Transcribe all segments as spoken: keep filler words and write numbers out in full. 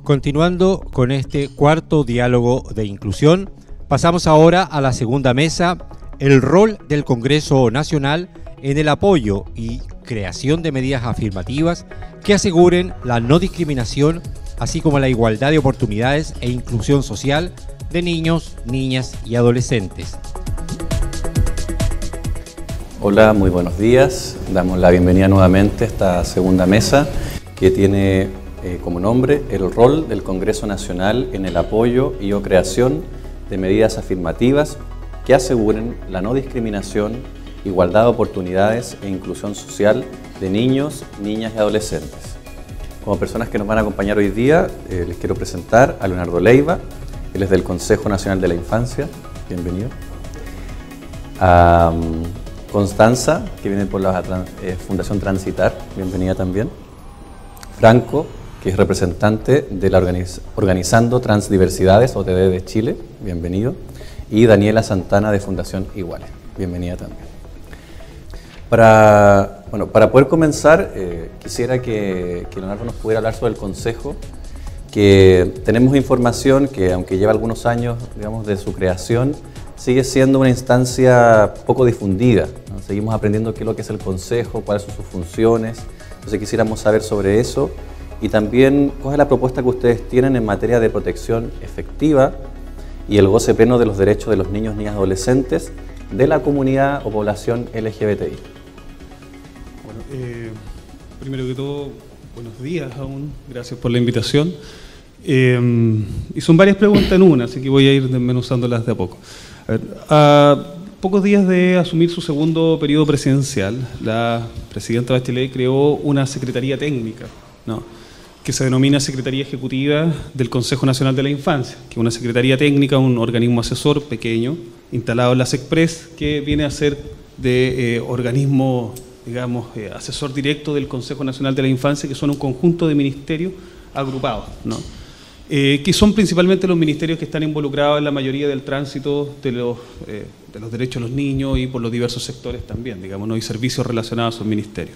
Continuando con este cuarto diálogo de inclusión, pasamos ahora a la segunda mesa, el rol del Congreso Nacional en el apoyo y creación de medidas afirmativas que aseguren la no discriminación, así como la igualdad de oportunidades e inclusión social de niños, niñas y adolescentes. Hola, muy buenos días. Damos la bienvenida nuevamente a esta segunda mesa que tiene eh, como nombre el rol del Congreso Nacional en el apoyo y o creación de medidas afirmativas que aseguren la no discriminación, igualdad de oportunidades e inclusión social de niños, niñas y adolescentes. Como personas que nos van a acompañar hoy día, eh, les quiero presentar a Leonardo Leiva. Él es del Consejo Nacional de la Infancia. Bienvenido. A um, Constanza, que viene por la eh, Fundación Transitar. Bienvenida también. Franco, que es representante de la Organiz Organizando Transdiversidades, O T D de Chile. Bienvenido. Y Daniela Santana, de Fundación Iguales. Bienvenida también. Para, bueno, para poder comenzar, eh, quisiera que, que Leonardo nos pudiera hablar sobre el Consejo, que tenemos información que, aunque lleva algunos años, digamos, de su creación, sigue siendo una instancia poco difundida, ¿no? Seguimos aprendiendo qué es lo que es el Consejo, cuáles son sus funciones. Entonces quisiéramos saber sobre eso y también cuál es la propuesta que ustedes tienen en materia de protección efectiva y el goce pleno de los derechos de los niños, niñas y adolescentes de la comunidad o población L G B T I. Bueno, eh, primero que todo, buenos días aún, gracias por la invitación. Eh, y son varias preguntas en una, así que voy a ir desmenuzándolas de a poco. A ver, a pocos días de asumir su segundo periodo presidencial, la presidenta Bachelet creó una secretaría técnica, ¿no?, que se denomina Secretaría Ejecutiva del Consejo Nacional de la Infancia, que es una secretaría técnica, un organismo asesor pequeño, instalado en la SECPRES, que viene a ser de eh, organismo, digamos, eh, asesor directo del Consejo Nacional de la Infancia, que son un conjunto de ministerios agrupados, ¿no?, eh, que son principalmente los ministerios que están involucrados en la mayoría del tránsito de los, eh, de los derechos de los niños y por los diversos sectores también, digamos, ¿no?, y servicios relacionados a esos ministerios.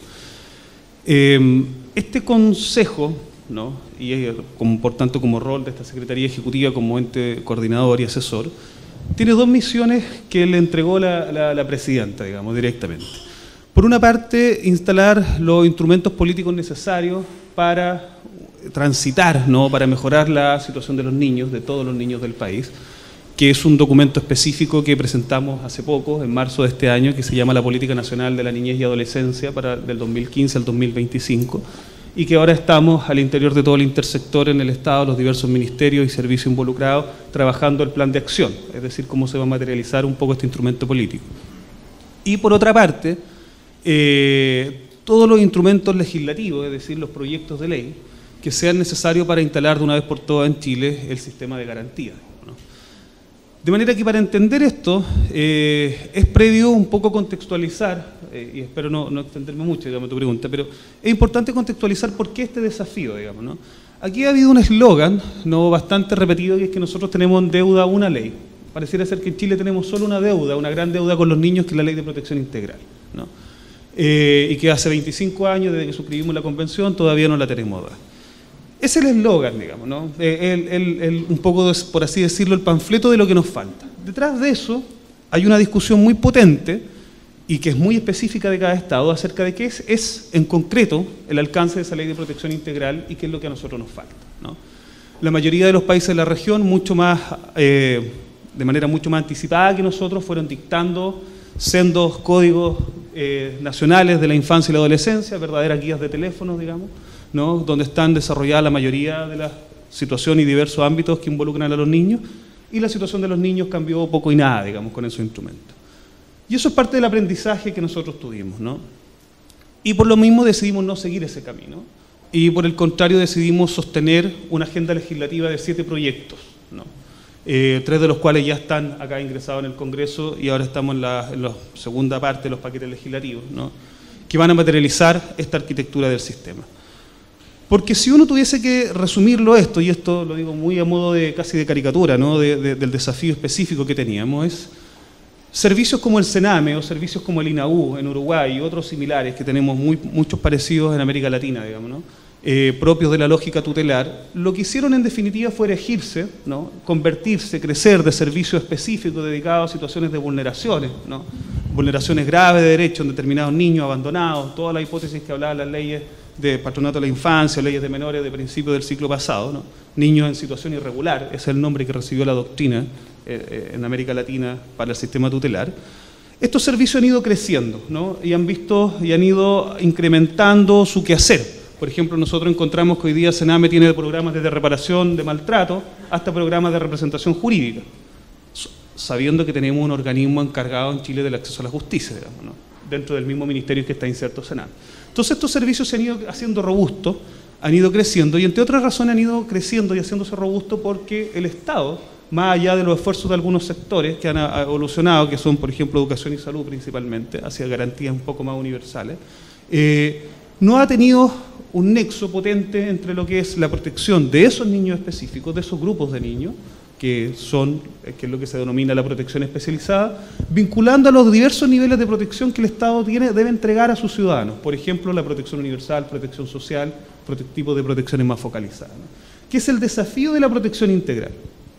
Eh, este consejo, ¿no?, y eh, como, por tanto como rol de esta Secretaría Ejecutiva como ente coordinador y asesor, tiene dos misiones que le entregó la, la, la presidenta, digamos, directamente. Por una parte, instalar los instrumentos políticos necesarios para transitar, ¿no?, para mejorar la situación de los niños, de todos los niños del país, que es un documento específico que presentamos hace poco, en marzo de este año, que se llama la Política Nacional de la Niñez y Adolescencia para, del dos mil quince al dos mil veinticinco, y que ahora estamos al interior de todo el intersector en el Estado, los diversos ministerios y servicios involucrados, trabajando el plan de acción, es decir, cómo se va a materializar un poco este instrumento político. Y por otra parte, eh, todos los instrumentos legislativos, es decir, los proyectos de ley, que sean necesarios para instalar de una vez por todas en Chile el sistema de garantía, ¿no? De manera que para entender esto, eh, es previo un poco contextualizar, eh, y espero no, no extenderme mucho, digamos, tu pregunta, pero es importante contextualizar por qué este desafío, digamos, ¿no? Aquí ha habido un eslogan, ¿no?, bastante repetido, y es que nosotros tenemos en deuda una ley. Pareciera ser que en Chile tenemos solo una deuda, una gran deuda con los niños, que es la Ley de Protección Integral, ¿no? Eh, y que hace veinticinco años, desde que suscribimos la convención, todavía no la tenemos dada. Es el eslogan, digamos, ¿no?, el, el, el, un poco, por así decirlo, el panfleto de lo que nos falta. Detrás de eso hay una discusión muy potente y que es muy específica de cada estado acerca de qué es, es en concreto el alcance de esa ley de protección integral y qué es lo que a nosotros nos falta, ¿no? La mayoría de los países de la región, mucho más, eh, de manera mucho más anticipada que nosotros, fueron dictando sendos códigos eh, nacionales de la infancia y la adolescencia, verdaderas guías de teléfono, digamos, ¿no?, donde están desarrolladas la mayoría de las situaciones y diversos ámbitos que involucran a los niños, y la situación de los niños cambió poco y nada, digamos, con esos instrumentos. Y eso es parte del aprendizaje que nosotros tuvimos, ¿no? Y por lo mismo decidimos no seguir ese camino, y por el contrario decidimos sostener una agenda legislativa de siete proyectos, ¿no?, eh, tres de los cuales ya están acá ingresados en el Congreso, y ahora estamos en la, en la segunda parte de los paquetes legislativos, ¿no?, que van a materializar esta arquitectura del sistema. Porque si uno tuviese que resumirlo esto, y esto lo digo muy a modo de casi de caricatura, ¿no?, de, de, del desafío específico que teníamos, es servicios como el Sename o servicios como el INAU en Uruguay y otros similares que tenemos muy, muchos parecidos en América Latina, digamos, ¿no?, eh, propios de la lógica tutelar, lo que hicieron en definitiva fue erigirse, ¿no? Convertirse, crecer de servicios específicos dedicados a situaciones de vulneraciones, ¿no? Vulneraciones graves de derechos en determinados niños abandonados, todas las hipótesis que hablaban las leyes de patronato de la infancia, leyes de menores de principio del siglo pasado, ¿no? Niños en situación irregular, ese es el nombre que recibió la doctrina eh, en América Latina para el sistema tutelar. Estos servicios han ido creciendo, ¿no? Y han visto y han ido incrementando su quehacer. Por ejemplo, nosotros encontramos que hoy día Sename tiene programas desde reparación de maltrato hasta programas de representación jurídica, sabiendo que tenemos un organismo encargado en Chile del acceso a la justicia, digamos, ¿no? Dentro del mismo ministerio que está inserto Sename. Entonces estos servicios se han ido haciendo robustos, han ido creciendo y entre otras razones han ido creciendo y haciéndose robustos porque el Estado, más allá de los esfuerzos de algunos sectores que han evolucionado, que son por ejemplo educación y salud principalmente, hacia garantías un poco más universales, eh, no ha tenido un nexo potente entre lo que es la protección de esos niños específicos, de esos grupos de niños, que son, que es lo que se denomina la protección especializada, vinculando a los diversos niveles de protección que el Estado tiene, debe entregar a sus ciudadanos. Por ejemplo, la protección universal, protección social, tipo de protecciones más focalizadas, ¿no? Que es el desafío de la protección integral.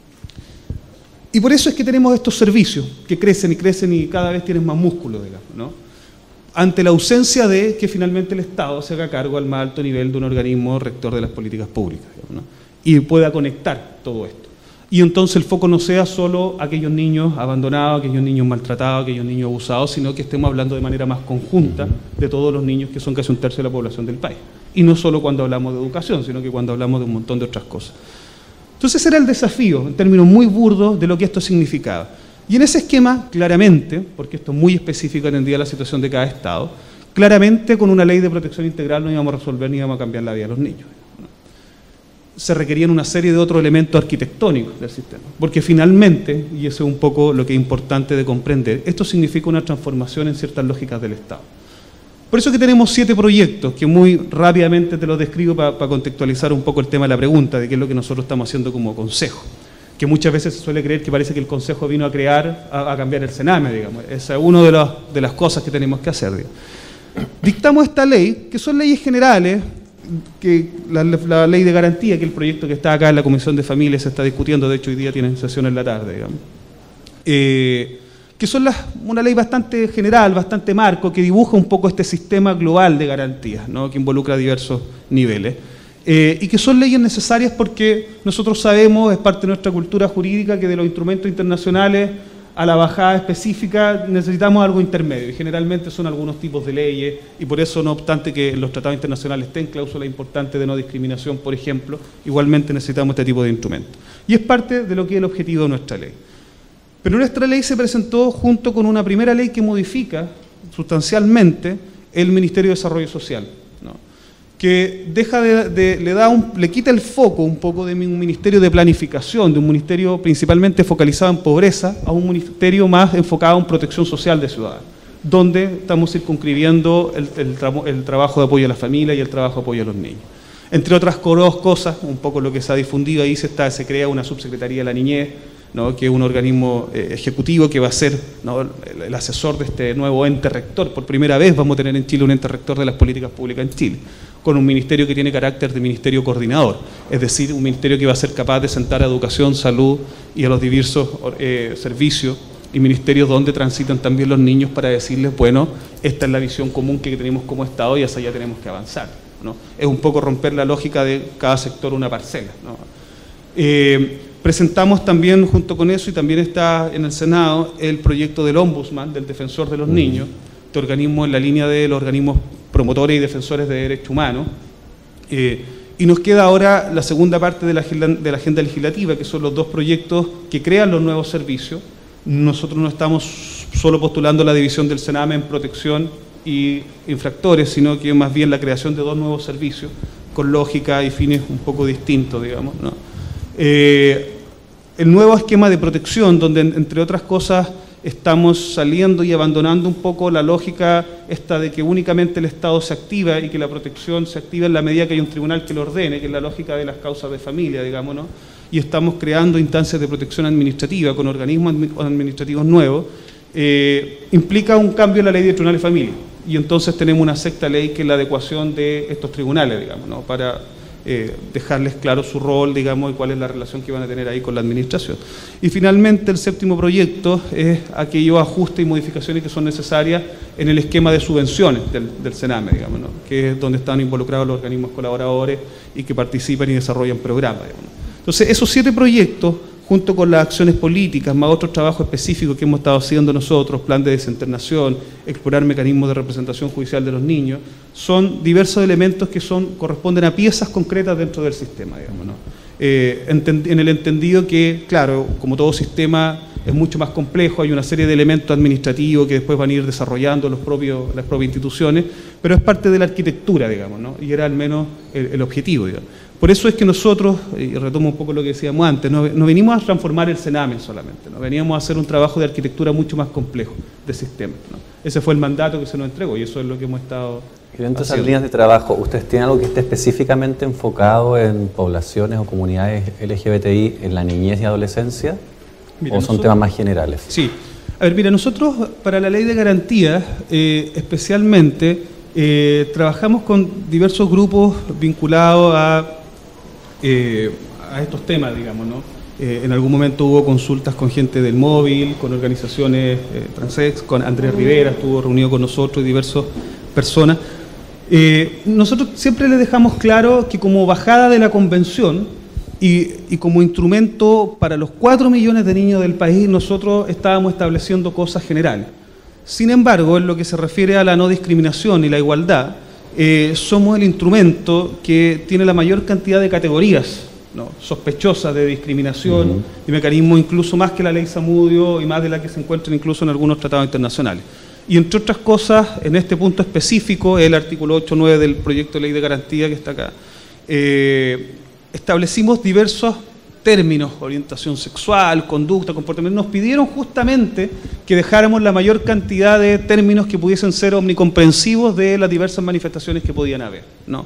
Y por eso es que tenemos estos servicios que crecen y crecen y cada vez tienen más músculo, digamos, ¿no? Ante la ausencia de que finalmente el Estado se haga cargo al más alto nivel de un organismo rector de las políticas públicas, digamos, ¿no? Y pueda conectar todo esto. Y entonces el foco no sea solo aquellos niños abandonados, aquellos niños maltratados, aquellos niños abusados, sino que estemos hablando de manera más conjunta de todos los niños que son casi un tercio de la población del país. Y no solo cuando hablamos de educación, sino que cuando hablamos de un montón de otras cosas. Entonces ese era el desafío, en términos muy burdos, de lo que esto significaba. Y en ese esquema, claramente, porque esto es muy específico en el día de la situación de cada Estado, claramente con una ley de protección integral no íbamos a resolver ni íbamos a cambiar la vida de los niños. Se requerían una serie de otros elementos arquitectónicos del sistema, porque finalmente, y eso es un poco lo que es importante de comprender, esto significa una transformación en ciertas lógicas del Estado. Por eso que tenemos siete proyectos, que muy rápidamente te los describo para pa contextualizar un poco el tema de la pregunta, de qué es lo que nosotros estamos haciendo como consejo, que muchas veces se suele creer que parece que el consejo vino a crear, a, a cambiar el Sename, digamos. Esa es una de, los, de las cosas que tenemos que hacer, digamos. Dictamos esta ley, que son leyes generales, que la, la ley de garantía, que el proyecto que está acá en la Comisión de Familia se está discutiendo, de hecho hoy día tienen sesión en la tarde, digamos, eh, que son las, una ley bastante general, bastante marco, que dibuja un poco este sistema global de garantías, ¿no? Que involucra diversos niveles, eh, y que son leyes necesarias porque nosotros sabemos, es parte de nuestra cultura jurídica, que de los instrumentos internacionales a la bajada específica necesitamos algo intermedio, y generalmente son algunos tipos de leyes, y por eso, no obstante que en los tratados internacionales estén cláusulas importantes de no discriminación, por ejemplo, igualmente necesitamos este tipo de instrumentos. Y es parte de lo que es el objetivo de nuestra ley. Pero nuestra ley se presentó junto con una primera ley que modifica sustancialmente el Ministerio de Desarrollo Social, ¿no? Que deja de, de, le, da un, le quita el foco un poco de un ministerio de planificación, de un ministerio principalmente focalizado en pobreza, a un ministerio más enfocado en protección social de ciudadanos, donde estamos circunscribiendo el, el, tra el trabajo de apoyo a la familia y el trabajo de apoyo a los niños. Entre otras cosas, un poco lo que se ha difundido ahí, se, está, se crea una subsecretaría de la niñez, ¿no? Que es un organismo eh, ejecutivo que va a ser, ¿no? el, el asesor de este nuevo ente rector. Por primera vez vamos a tener en Chile un ente rector de las políticas públicas en Chile, con un ministerio que tiene carácter de ministerio coordinador, es decir, un ministerio que va a ser capaz de sentar a educación, salud y a los diversos eh, servicios y ministerios donde transitan también los niños para decirles, bueno, esta es la visión común que tenemos como Estado y hacia allá tenemos que avanzar, ¿no? Es un poco romper la lógica de cada sector una parcela, ¿no? Eh, presentamos también junto con eso, y también está en el Senado, el proyecto del Ombudsman, del Defensor de los Niños, este organismo en la línea de los organismos promotores y defensores de derechos humanos, eh, y nos queda ahora la segunda parte de la, de la agenda legislativa, que son los dos proyectos que crean los nuevos servicios. Nosotros no estamos solo postulando la división del Sename en protección y infractores, sino que más bien la creación de dos nuevos servicios con lógica y fines un poco distintos, digamos, ¿no? Eh, el nuevo esquema de protección, donde entre otras cosas estamos saliendo y abandonando un poco la lógica esta de que únicamente el Estado se activa y que la protección se activa en la medida que hay un tribunal que lo ordene, que es la lógica de las causas de familia, digamos, ¿no? Y estamos creando instancias de protección administrativa con organismos administrativos nuevos, eh, implica un cambio en la ley de tribunal de familia, y entonces tenemos una sexta ley que es la adecuación de estos tribunales, digamos, ¿no? Para eh, dejarles claro su rol, digamos, y cuál es la relación que van a tener ahí con la administración. Y finalmente el séptimo proyecto es aquellos ajustes y modificaciones que son necesarias en el esquema de subvenciones del, del Sename, digamos, ¿no? Que es donde están involucrados los organismos colaboradores y que participan y desarrollan programas, digamos, ¿no? Entonces, esos siete proyectos, junto con las acciones políticas, más otros trabajos específicos que hemos estado haciendo nosotros, plan de desinternación, explorar mecanismos de representación judicial de los niños, son diversos elementos que son, corresponden a piezas concretas dentro del sistema, digamos, ¿no? Eh, en el entendido que, claro, como todo sistema es mucho más complejo, hay una serie de elementos administrativos que después van a ir desarrollando los propios, las propias instituciones, pero es parte de la arquitectura, digamos, ¿no? Y era al menos el, el objetivo, digamos. Por eso es que nosotros, y retomo un poco lo que decíamos antes, no, no venimos a transformar el Sename solamente, no veníamos a hacer un trabajo de arquitectura mucho más complejo de sistema, ¿no? Ese fue el mandato que se nos entregó y eso es lo que hemos estado y dentro de esas líneas de trabajo, ¿ustedes tienen algo que esté específicamente enfocado en poblaciones o comunidades L G B T I en la niñez y adolescencia? Mira, ¿o son nosotros, temas más generales? Sí. A ver, mira, nosotros para la ley de garantías, eh, especialmente, eh, trabajamos con diversos grupos vinculados a Eh, a estos temas, digamos, ¿no? Eh, en algún momento hubo consultas con gente del móvil, con organizaciones eh, transex, con Andrés Rivera, estuvo reunido con nosotros y diversas personas. Eh, nosotros siempre les dejamos claro que como bajada de la convención y, y como instrumento para los cuatro millones de niños del país, nosotros estábamos estableciendo cosas generales. Sin embargo, en lo que se refiere a la no discriminación y la igualdad, Eh, somos el instrumento que tiene la mayor cantidad de categorías, ¿no?, sospechosas de discriminación, uh-huh. y mecanismos incluso más que la ley Zamudio y más de la que se encuentran incluso en algunos tratados internacionales. Y entre otras cosas, en este punto específico, el artículo ocho punto nueve del proyecto de ley de garantía que está acá, eh, establecimos diversos términos, orientación sexual, conducta, comportamiento. Nos pidieron justamente que dejáramos la mayor cantidad de términos que pudiesen ser omnicomprensivos de las diversas manifestaciones que podían haber, ¿no?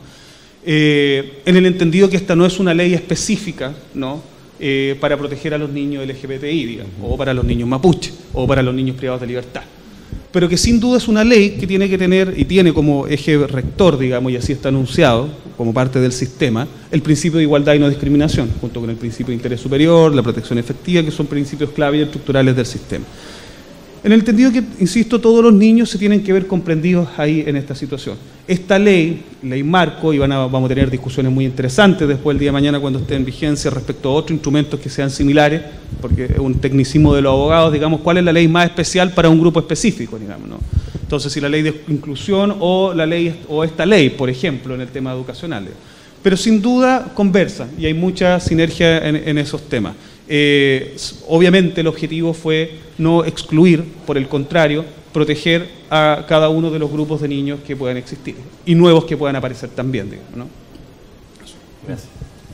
Eh, en el entendido que esta no es una ley específica, ¿no?, eh, para proteger a los niños L G B T I, digamos, o para los niños mapuche, o para los niños privados de libertad, pero que sin duda es una ley que tiene que tener, y tiene como eje rector, digamos, y así está anunciado, como parte del sistema, el principio de igualdad y no discriminación, junto con el principio de interés superior, la protección efectiva, que son principios clave y estructurales del sistema. En el entendido que, insisto, todos los niños se tienen que ver comprendidos ahí en esta situación. Esta ley, ley marco, y van a, vamos a tener discusiones muy interesantes después el día de mañana cuando esté en vigencia respecto a otros instrumentos que sean similares, porque es un tecnicismo de los abogados, digamos, cuál es la ley más especial para un grupo específico, digamos, ¿no? Entonces, si la ley de inclusión o la ley o esta ley, por ejemplo, en el tema educacional. Pero sin duda conversan y hay mucha sinergia en, en esos temas. Eh, obviamente el objetivo fue no excluir, por el contrario, proteger a cada uno de los grupos de niños que puedan existir y nuevos que puedan aparecer también, digamos, ¿no? Gracias.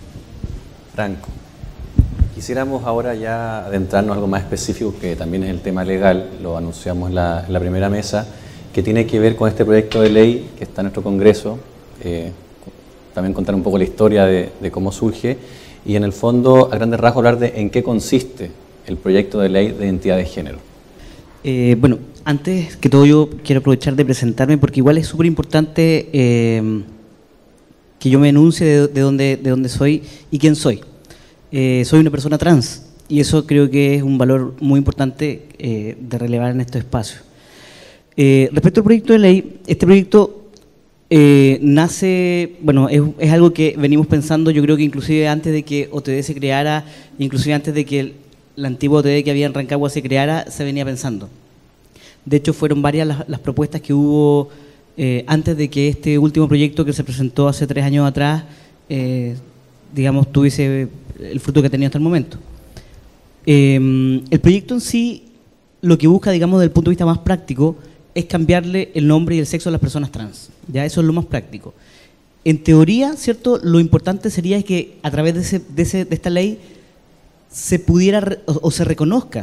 Franco, quisiéramos ahora ya adentrarnos a algo más específico que también es el tema legal, lo anunciamos en la, en la primera mesa, que tiene que ver con este proyecto de ley que está en nuestro Congreso, eh, también contar un poco la historia de, de cómo surge y en el fondo, a grandes rasgos, hablar de en qué consiste el proyecto de ley de identidad de género. Eh, bueno, antes que todo yo quiero aprovechar de presentarme porque igual es súper importante eh, que yo me enuncie de, de, dónde, de dónde soy y quién soy. Eh, soy una persona trans y eso creo que es un valor muy importante eh, de relevar en estos espacios. Eh, respecto al proyecto de ley, este proyecto Eh, nace, bueno, es, es algo que venimos pensando, yo creo que inclusive antes de que O T D se creara, inclusive antes de que el, la antigua O T D que había en Rancagua se creara, se venía pensando. De hecho, fueron varias las, las propuestas que hubo eh, antes de que este último proyecto que se presentó hace tres años atrás, eh, digamos, tuviese el fruto que ha tenido hasta el momento. Eh, el proyecto en sí, lo que busca, digamos, desde el punto de vista más práctico, es cambiarle el nombre y el sexo a las personas trans. Ya eso es lo más práctico. En teoría, ¿cierto? Lo importante sería que a través de, ese, de, ese, de esta ley se pudiera o, o se reconozca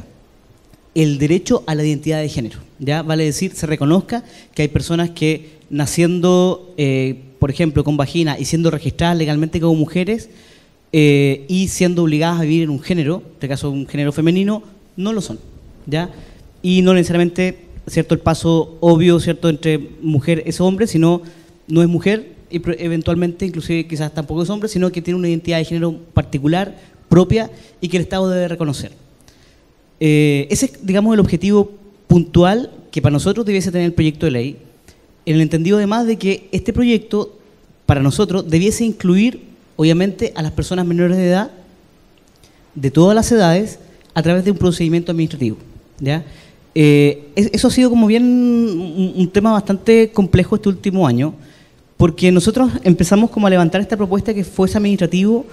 el derecho a la identidad de género. Ya vale decir, se reconozca que hay personas que naciendo, eh, por ejemplo, con vagina y siendo registradas legalmente como mujeres eh, y siendo obligadas a vivir en un género, en este caso un género femenino, no lo son. ¿Ya? Y no necesariamente cierto, el paso obvio, cierto, entre mujer es hombre, sino no es mujer y eventualmente inclusive quizás tampoco es hombre, sino que tiene una identidad de género particular, propia, y que el Estado debe reconocer. Eh, ese es, digamos, el objetivo puntual que para nosotros debiese tener el proyecto de ley, en el entendido además de que este proyecto para nosotros debiese incluir obviamente a las personas menores de edad, de todas las edades, a través de un procedimiento administrativo, ¿ya? Eh, eso ha sido como bien un, un tema bastante complejo este último año, porque nosotros empezamos como a levantar esta propuesta que fuese administrativo,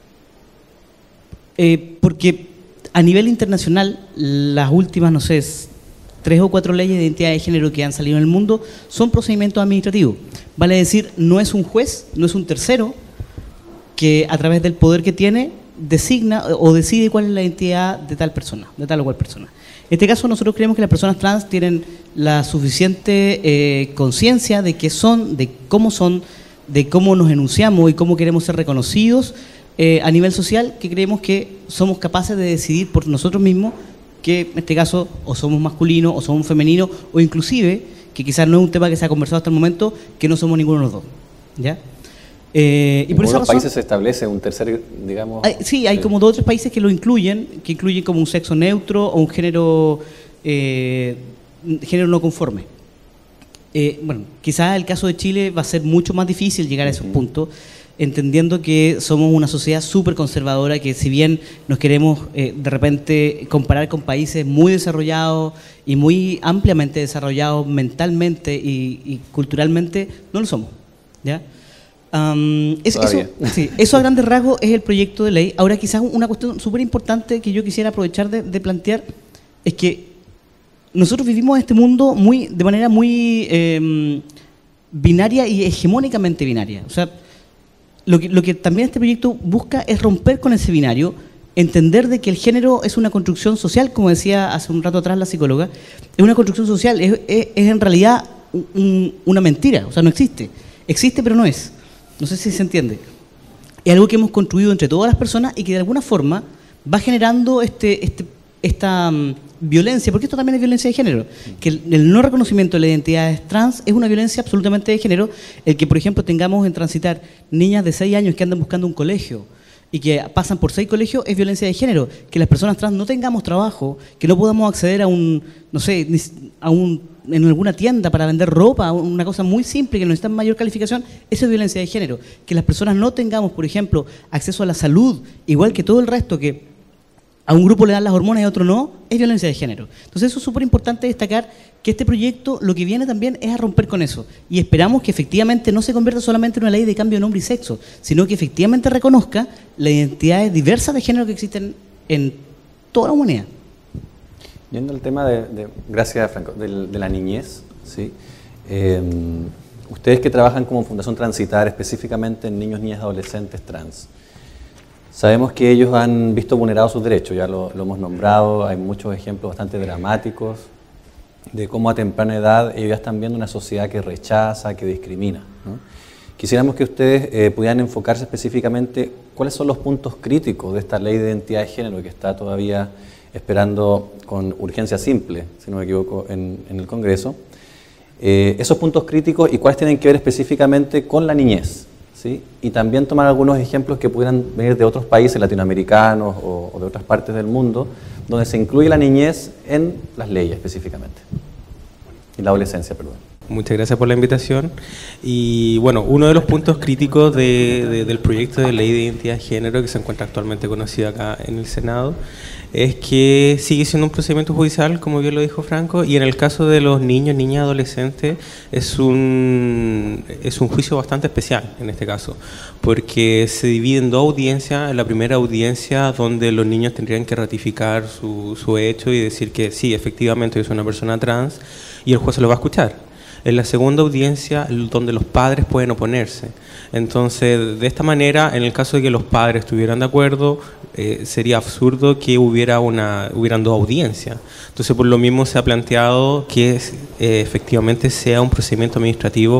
eh, porque a nivel internacional las últimas, no sé, tres o cuatro leyes de identidad de género que han salido en el mundo son procedimientos administrativos. Vale decir, no es un juez, no es un tercero que a través del poder que tiene designa o decide cuál es la identidad de tal persona, de tal o cual persona. En este caso nosotros creemos que las personas trans tienen la suficiente eh, conciencia de qué son, de cómo son, de cómo nos enunciamos y cómo queremos ser reconocidos eh, a nivel social, que creemos que somos capaces de decidir por nosotros mismos que en este caso o somos masculinos o somos femeninos, o inclusive, que quizás no es un tema que se ha conversado hasta el momento, que no somos ninguno de los dos, ¿ya? Eh, y por en esa algunos razón, países se establece un tercer, digamos... Hay, sí, hay como dos o tres países que lo incluyen, que incluyen como un sexo neutro o un género, eh, género no conforme. Eh, bueno, quizás el caso de Chile va a ser mucho más difícil llegar a esos uh-huh. puntos, entendiendo que somos una sociedad súper conservadora, que si bien nos queremos eh, de repente comparar con países muy desarrollados y muy ampliamente desarrollados mentalmente y, y culturalmente, no lo somos, ¿ya? Um, es, eso, sí, eso a grandes rasgos es el proyecto de ley. Ahora quizás una cuestión súper importante que yo quisiera aprovechar de, de plantear es que nosotros vivimos este mundo muy, de manera muy eh, binaria y hegemónicamente binaria. O sea, lo que, lo que también este proyecto busca es romper con ese binario, entender de que el género es una construcción social, como decía hace un rato atrás la psicóloga, es una construcción social, es, es, es en realidad un, una mentira, o sea, no existe. Existe pero no es. No sé si se entiende. Es algo que hemos construido entre todas las personas y que de alguna forma va generando este, este, esta um, violencia, porque esto también es violencia de género, que el, el no reconocimiento de la identidad trans es una violencia absolutamente de género, el que por ejemplo tengamos en transitar niñas de seis años que andan buscando un colegio y que pasan por seis colegios es violencia de género, que las personas trans no tengamos trabajo, que no podamos acceder a un, no sé, a un en alguna tienda para vender ropa, una cosa muy simple que necesita mayor calificación, eso es violencia de género. Que las personas no tengamos, por ejemplo, acceso a la salud, igual que todo el resto, que a un grupo le dan las hormonas y a otro no, es violencia de género. Entonces eso es súper importante destacar, que este proyecto lo que viene también es a romper con eso, y esperamos que efectivamente no se convierta solamente en una ley de cambio de nombre y sexo, sino que efectivamente reconozca las identidades diversas de género que existen en toda la humanidad. Yendo al tema de, de gracias Franco, de, de la niñez, ¿sí? Eh, ustedes que trabajan como Fundación Transitar específicamente en niños, niñas, adolescentes trans, sabemos que ellos han visto vulnerados sus derechos, ya lo, lo hemos nombrado, hay muchos ejemplos bastante dramáticos de cómo a temprana edad ellos ya están viendo una sociedad que rechaza, que discrimina, ¿no? Quisiéramos que ustedes eh, pudieran enfocarse específicamente cuáles son los puntos críticos de esta ley de identidad de género que está todavía esperando con urgencia simple, si no me equivoco, en, en el Congreso. Eh, esos puntos críticos y cuáles tienen que ver específicamente con la niñez, ¿sí? Y también tomar algunos ejemplos que pudieran venir de otros países latinoamericanos o, o de otras partes del mundo, donde se incluye la niñez en las leyes específicamente, y la adolescencia, perdón. Muchas gracias por la invitación. Y bueno, uno de los puntos críticos de, de, del proyecto de ley de identidad de género que se encuentra actualmente conocido acá en el Senado es que sigue siendo un procedimiento judicial, como bien lo dijo Franco, y en el caso de los niños, niñas, adolescentes es un, es un juicio bastante especial en este caso, porque se divide en dos audiencias. En la primera audiencia, donde los niños tendrían que ratificar su, su hecho y decir que sí, efectivamente yo soy una persona trans, y el juez se lo va a escuchar. En la segunda audiencia, donde los padres pueden oponerse. Entonces, de esta manera, en el caso de que los padres estuvieran de acuerdo, eh, sería absurdo que hubiera una, hubieran dos audiencias. Entonces, por lo mismo se ha planteado que eh, efectivamente sea un procedimiento administrativo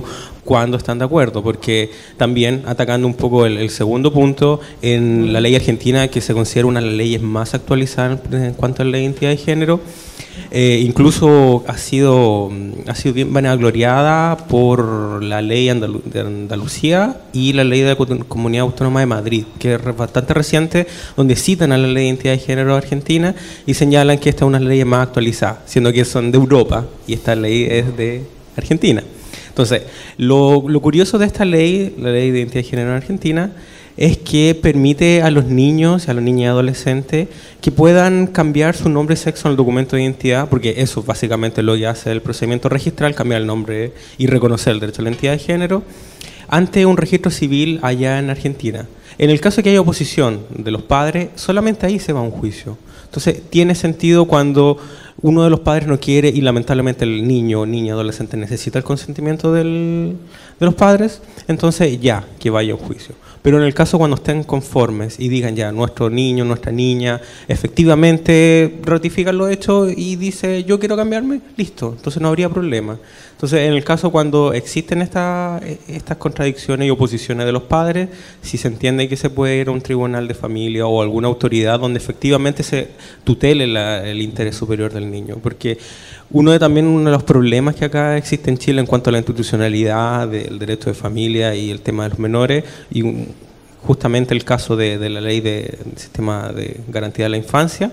cuando están de acuerdo, porque también atacando un poco el, el segundo punto, en la ley argentina, que se considera una de las leyes más actualizadas en cuanto a la identidad de género, eh, incluso ha sido, ha sido bien vanagloriada por la ley Andalu- de Andalucía y la ley de la Comunidad Autónoma de Madrid, que es bastante reciente, donde citan a la ley de identidad de género argentina y señalan que esta es una de las leyes más actualizadas, siendo que son de Europa y esta ley es de Argentina. Entonces, lo, lo curioso de esta ley, la ley de identidad de género en Argentina, es que permite a los niños, a los niños y adolescentes, que puedan cambiar su nombre y sexo en el documento de identidad, porque eso básicamente lo que hace el procedimiento registral, cambiar el nombre y reconocer el derecho a la identidad de género, ante un registro civil allá en Argentina. En el caso de que haya oposición de los padres, solamente ahí se va a un juicio. Entonces, tiene sentido cuando uno de los padres no quiere y lamentablemente el niño o niña adolescente necesita el consentimiento del, de los padres, entonces ya, que vaya a un juicio. Pero en el caso cuando estén conformes y digan ya, nuestro niño, nuestra niña, efectivamente ratifican lo hecho y dice yo quiero cambiarme, listo, entonces no habría problema. Entonces en el caso cuando existen esta, estas contradicciones y oposiciones de los padres, si se entiende que se puede ir a un tribunal de familia o alguna autoridad donde efectivamente se tutele la, el interés superior del niño, porque uno de también uno de los problemas que acá existe en Chile en cuanto a la institucionalidad del derecho de familia y el tema de los menores, y un, justamente el caso de, de la ley de, del sistema de garantía de la infancia,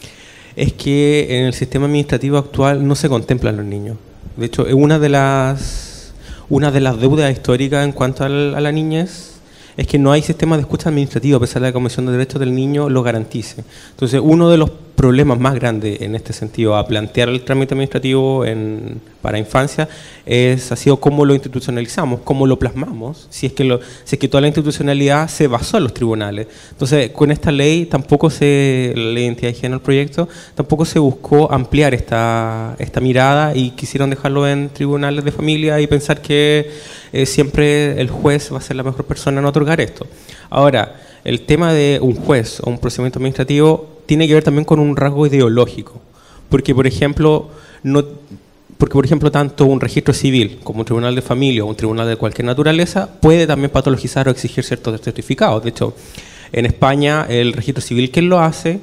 es que en el sistema administrativo actual no se contemplan los niños. De hecho, es una de las, una de las deudas históricas en cuanto al, a la niñez, es que no hay sistema de escucha administrativo, a pesar de que la Comisión de Derechos del Niño lo garantice. Entonces, uno de los problemas más grandes en este sentido a plantear el trámite administrativo en, para infancia es, ha sido cómo lo institucionalizamos, cómo lo plasmamos, si es que lo, si es que toda la institucionalidad se basó en los tribunales. Entonces, con esta ley tampoco se, la ley de identidad de género, el proyecto, tampoco se buscó ampliar esta, esta mirada y quisieron dejarlo en tribunales de familia y pensar que eh, siempre el juez va a ser la mejor persona en otorgar esto. Ahora, el tema de un juez o un procedimiento administrativo tiene que ver también con un rasgo ideológico, porque por ejemplo, no, porque por ejemplo tanto un registro civil como un tribunal de familia o un tribunal de cualquier naturaleza puede también patologizar o exigir ciertos certificados. De hecho, en España el registro civil quien lo hace,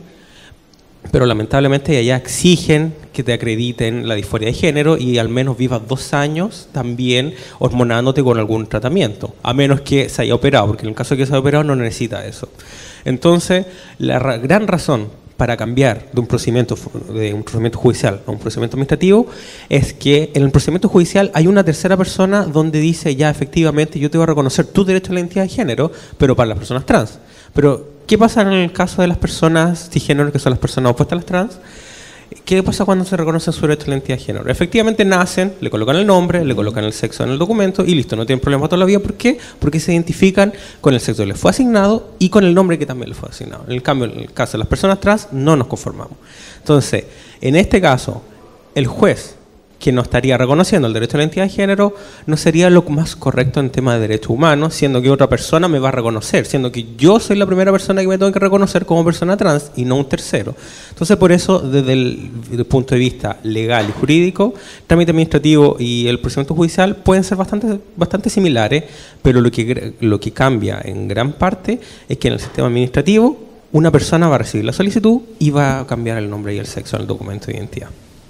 pero lamentablemente allá exigen que te acrediten la disforia de género y al menos vivas dos años también hormonándote con algún tratamiento, a menos que se haya operado, porque en el caso de que se haya operado no necesita eso. Entonces, la ra- gran razón para cambiar de un procedimiento de un procedimiento judicial a un procedimiento administrativo es que en el procedimiento judicial hay una tercera persona donde dice ya efectivamente yo te voy a reconocer tu derecho a la identidad de género, pero para las personas trans. Pero ¿qué pasa en el caso de las personas cisgénero, que son las personas opuestas a las trans? ¿Qué pasa cuando se reconoce su derecho a la identidad de género? Efectivamente nacen, le colocan el nombre, le colocan el sexo en el documento y listo, no tienen problema toda la vida. ¿Por qué? Porque se identifican con el sexo que les fue asignado y con el nombre que también les fue asignado. En el cambio, en el caso de las personas trans, no nos conformamos. Entonces, en este caso, el juez que no estaría reconociendo el derecho a la identidad de género no sería lo más correcto en tema de derechos humanos, siendo que otra persona me va a reconocer, siendo que yo soy la primera persona que me tengo que reconocer como persona trans y no un tercero. Entonces, por eso, desde el, desde el punto de vista legal y jurídico, el trámite administrativo y el procedimiento judicial pueden ser bastante, bastante similares, pero lo que, lo que cambia en gran parte es que en el sistema administrativo una persona va a recibir la solicitud y va a cambiar el nombre y el sexo en el documento de identidad.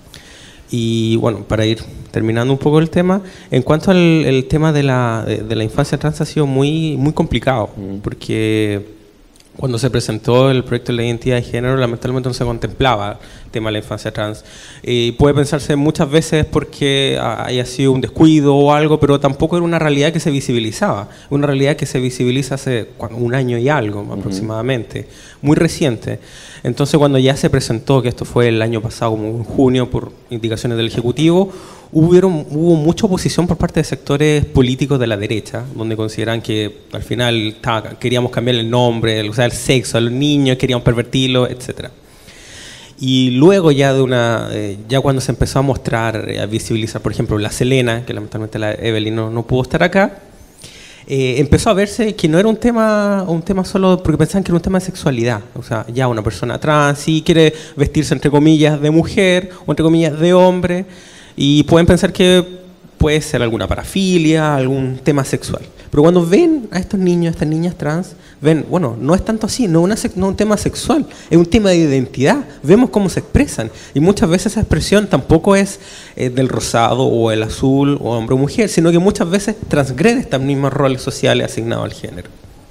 Y bueno, para ir terminando un poco el tema, en cuanto al el tema de la, de, de la infancia trans ha sido muy, muy complicado, porque cuando se presentó el proyecto de la identidad de género, lamentablemente no se contemplaba el tema de la infancia trans. Y puede pensarse muchas veces porque haya sido un descuido o algo, pero tampoco era una realidad que se visibilizaba, una realidad que se visibiliza hace un año y algo uh-huh. aproximadamente, muy reciente. Entonces, cuando ya se presentó, que esto fue el año pasado, como en junio, por indicaciones del Ejecutivo, hubieron, hubo mucha oposición por parte de sectores políticos de la derecha, donde consideran que al final estaba, queríamos cambiar el nombre, o sea, el sexo a los niños, queríamos pervertirlo, etcétera. Y luego ya de una, eh, ya cuando se empezó a mostrar, eh, a visibilizar, por ejemplo, la Selena, que lamentablemente la Evelyn no, no pudo estar acá, Eh, empezó a verse que no era un tema un tema solo porque pensaban que era un tema de sexualidad, o sea, ya una persona trans sí quiere vestirse entre comillas de mujer o entre comillas de hombre y pueden pensar que puede ser alguna parafilia, algún tema sexual. Pero cuando ven a estos niños, a estas niñas trans, ven, bueno, no es tanto así, no es no un tema sexual, es un tema de identidad. Vemos cómo se expresan y muchas veces esa expresión tampoco es eh, del rosado o el azul o hombre o mujer, sino que muchas veces transgrede estos mismos roles sociales asignados al género.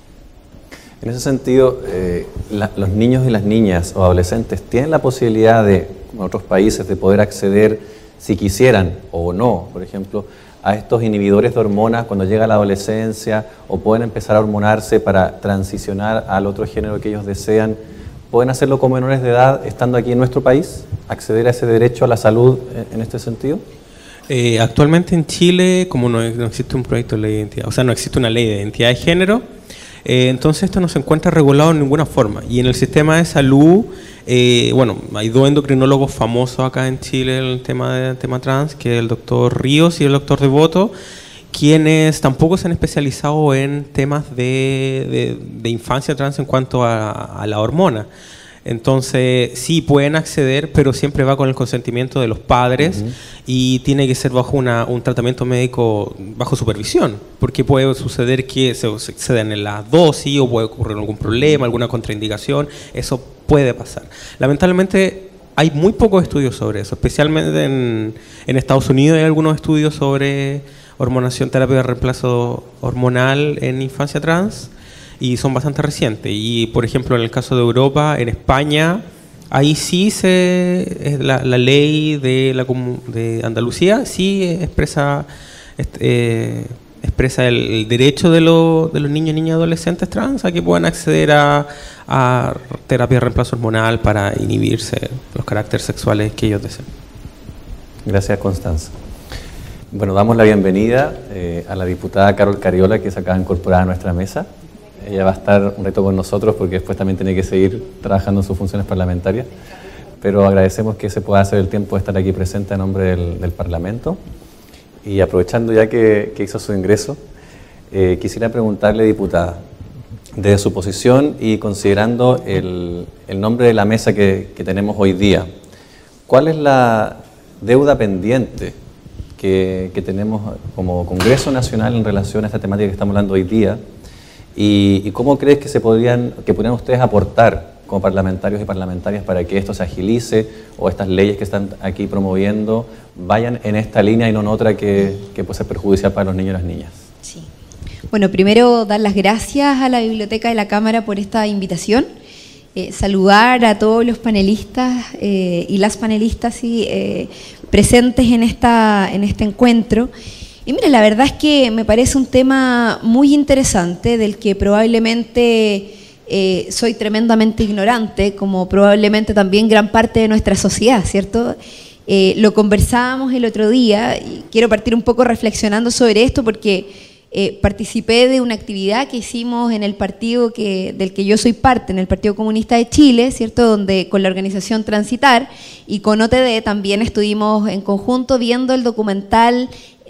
En ese sentido, eh, la, los niños y las niñas o adolescentes tienen la posibilidad de, como en otros países, de poder acceder, si quisieran o no, por ejemplo, a estos inhibidores de hormonas cuando llega la adolescencia, o pueden empezar a hormonarse para transicionar al otro género que ellos desean. ¿Pueden hacerlo como menores de edad estando aquí en nuestro país? ¿Acceder a ese derecho a la salud en, en este sentido? Eh, actualmente en Chile, como no, no existe un proyecto de ley de identidad, o sea, no existe una ley de identidad de género, eh, entonces esto no se encuentra regulado en ninguna forma. Y en el sistema de salud, eh, bueno, hay dos endocrinólogos famosos acá en Chile en el tema, de, tema trans, que es el doctor Ríos y el doctor Devoto, quienes tampoco se han especializado en temas de, de, de infancia trans en cuanto a, a la hormona. Entonces, sí pueden acceder, pero siempre va con el consentimiento de los padres. Uh-huh. Y tiene que ser bajo una, un tratamiento médico bajo supervisión, porque puede suceder que se exceden en la dosis o puede ocurrir algún problema, alguna contraindicación. Eso puede pasar. Lamentablemente, hay muy pocos estudios sobre eso, especialmente en, en Estados Unidos hay algunos estudios sobre hormonación, terapia de reemplazo hormonal en infancia trans, y son bastante recientes. Y por ejemplo, en el caso de Europa, en España, ahí sí se la, la ley de, la, de Andalucía sí expresa eh, expresa el, el derecho de, lo, de los niños, niñas y adolescentes trans a que puedan acceder a, a terapia de reemplazo hormonal para inhibirse los caracteres sexuales que ellos deseen. Gracias, Constanza. Bueno, damos la bienvenida eh, a la diputada Carol Cariola, que se acaba de incorporar a nuestra mesa. Ella va a estar un reto con nosotros porque después también tiene que seguir trabajando en sus funciones parlamentarias, pero agradecemos que se pueda hacer el tiempo de estar aquí presente en nombre del, del Parlamento. Y aprovechando ya que, que hizo su ingreso, eh, quisiera preguntarle, diputada, desde su posición y considerando el, el nombre de la mesa que, que tenemos hoy día, ¿cuál es la deuda pendiente que, que tenemos como Congreso Nacional en relación a esta temática que estamos hablando hoy día? ¿Y, y cómo crees que se podrían, que podrían ustedes aportar como parlamentarios y parlamentarias para que esto se agilice o estas leyes que están aquí promoviendo vayan en esta línea y no en otra que, que puede ser perjudicial para los niños y las niñas? Sí. Bueno, primero dar las gracias a la Biblioteca de la Cámara por esta invitación. Eh, saludar a todos los panelistas eh, y las panelistas sí, eh, presentes en, esta, en este encuentro. Y mira, la verdad es que me parece un tema muy interesante del que probablemente eh, soy tremendamente ignorante, como probablemente también gran parte de nuestra sociedad, ¿cierto? Eh, lo conversábamos el otro día y quiero partir un poco reflexionando sobre esto porque eh, participé de una actividad que hicimos en el partido que, del que yo soy parte, en el Partido Comunista de Chile, ¿cierto? Donde con la organización Transitar y con O T D también estuvimos en conjunto viendo el documental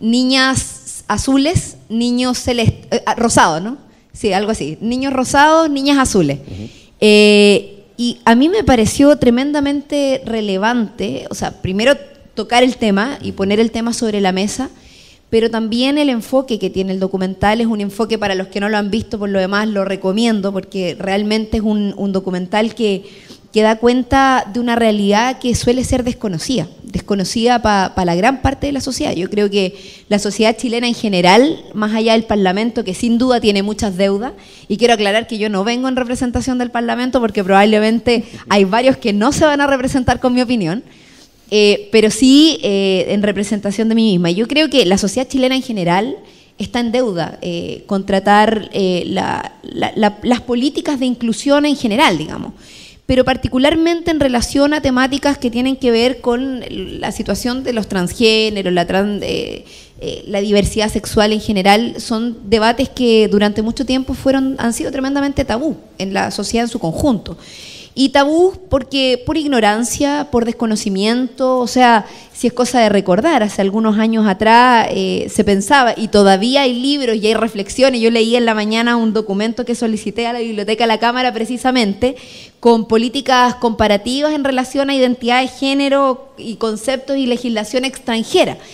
Niñas azules, niños celestes, eh, rosados, ¿no? Sí, algo así. Niños rosados, niñas azules. Uh-huh. eh, y a mí me pareció tremendamente relevante, o sea, primero tocar el tema y poner el tema sobre la mesa, pero también el enfoque que tiene el documental es un enfoque, para los que no lo han visto, por lo demás lo recomiendo, porque realmente es un, un documental que, que da cuenta de una realidad que suele ser desconocida, desconocida para pa la gran parte de la sociedad. Yo creo que la sociedad chilena en general, más allá del Parlamento, que sin duda tiene muchas deudas, y quiero aclarar que yo no vengo en representación del Parlamento porque probablemente hay varios que no se van a representar con mi opinión, eh, pero sí eh, en representación de mí misma. Yo creo que la sociedad chilena en general está en deuda eh, con tratar eh, la, la, la, las políticas de inclusión en general, digamos, pero particularmente en relación a temáticas que tienen que ver con la situación de los transgéneros, la, trans, eh, eh, la diversidad sexual en general. Son debates que durante mucho tiempo fueron, han sido tremendamente tabú en la sociedad en su conjunto. Y tabú porque por ignorancia, por desconocimiento, o sea, si es cosa de recordar, hace algunos años atrás eh, se pensaba, y todavía hay libros y hay reflexiones. Yo leí en la mañana un documento que solicité a la Biblioteca de la Cámara precisamente, con políticas comparativas en relación a identidad de género y conceptos y legislación extranjera.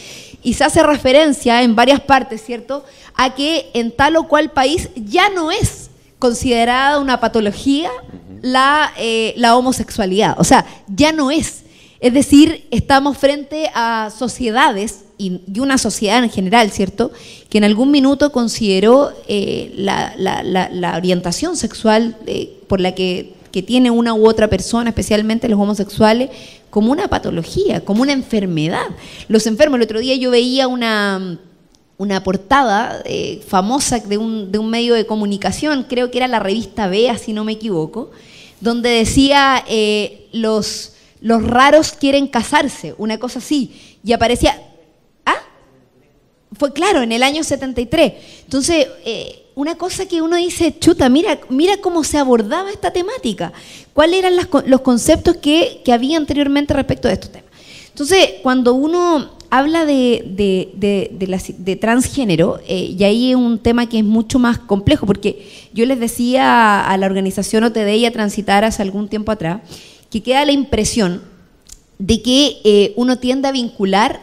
y se hace referencia en varias partes, ¿cierto?, a que en tal o cual país ya no es considerada una patología la, eh, la homosexualidad, o sea, ya no es. Es decir, estamos frente a sociedades y, y una sociedad en general, ¿cierto?, que en algún minuto consideró eh, la, la, la, la orientación sexual eh, por la que, que tiene una u otra persona, especialmente los homosexuales, como una patología, como una enfermedad. Los enfermos, el otro día yo veía una, una portada eh, famosa de un, de un medio de comunicación, creo que era la revista Bea, si no me equivoco, donde decía eh, los... los raros quieren casarse, una cosa así, y aparecía, ¿ah? Fue claro, en el año setenta y tres. Entonces, eh, una cosa que uno dice, chuta, mira, mira cómo se abordaba esta temática, cuáles eran las, los conceptos que, que había anteriormente respecto de estos temas. Entonces, cuando uno habla de, de, de, de, la, de transgénero, eh, y ahí es un tema que es mucho más complejo, porque yo les decía a la organización O T D y a Transitar hace algún tiempo atrás, que queda la impresión de que eh, uno tiende a vincular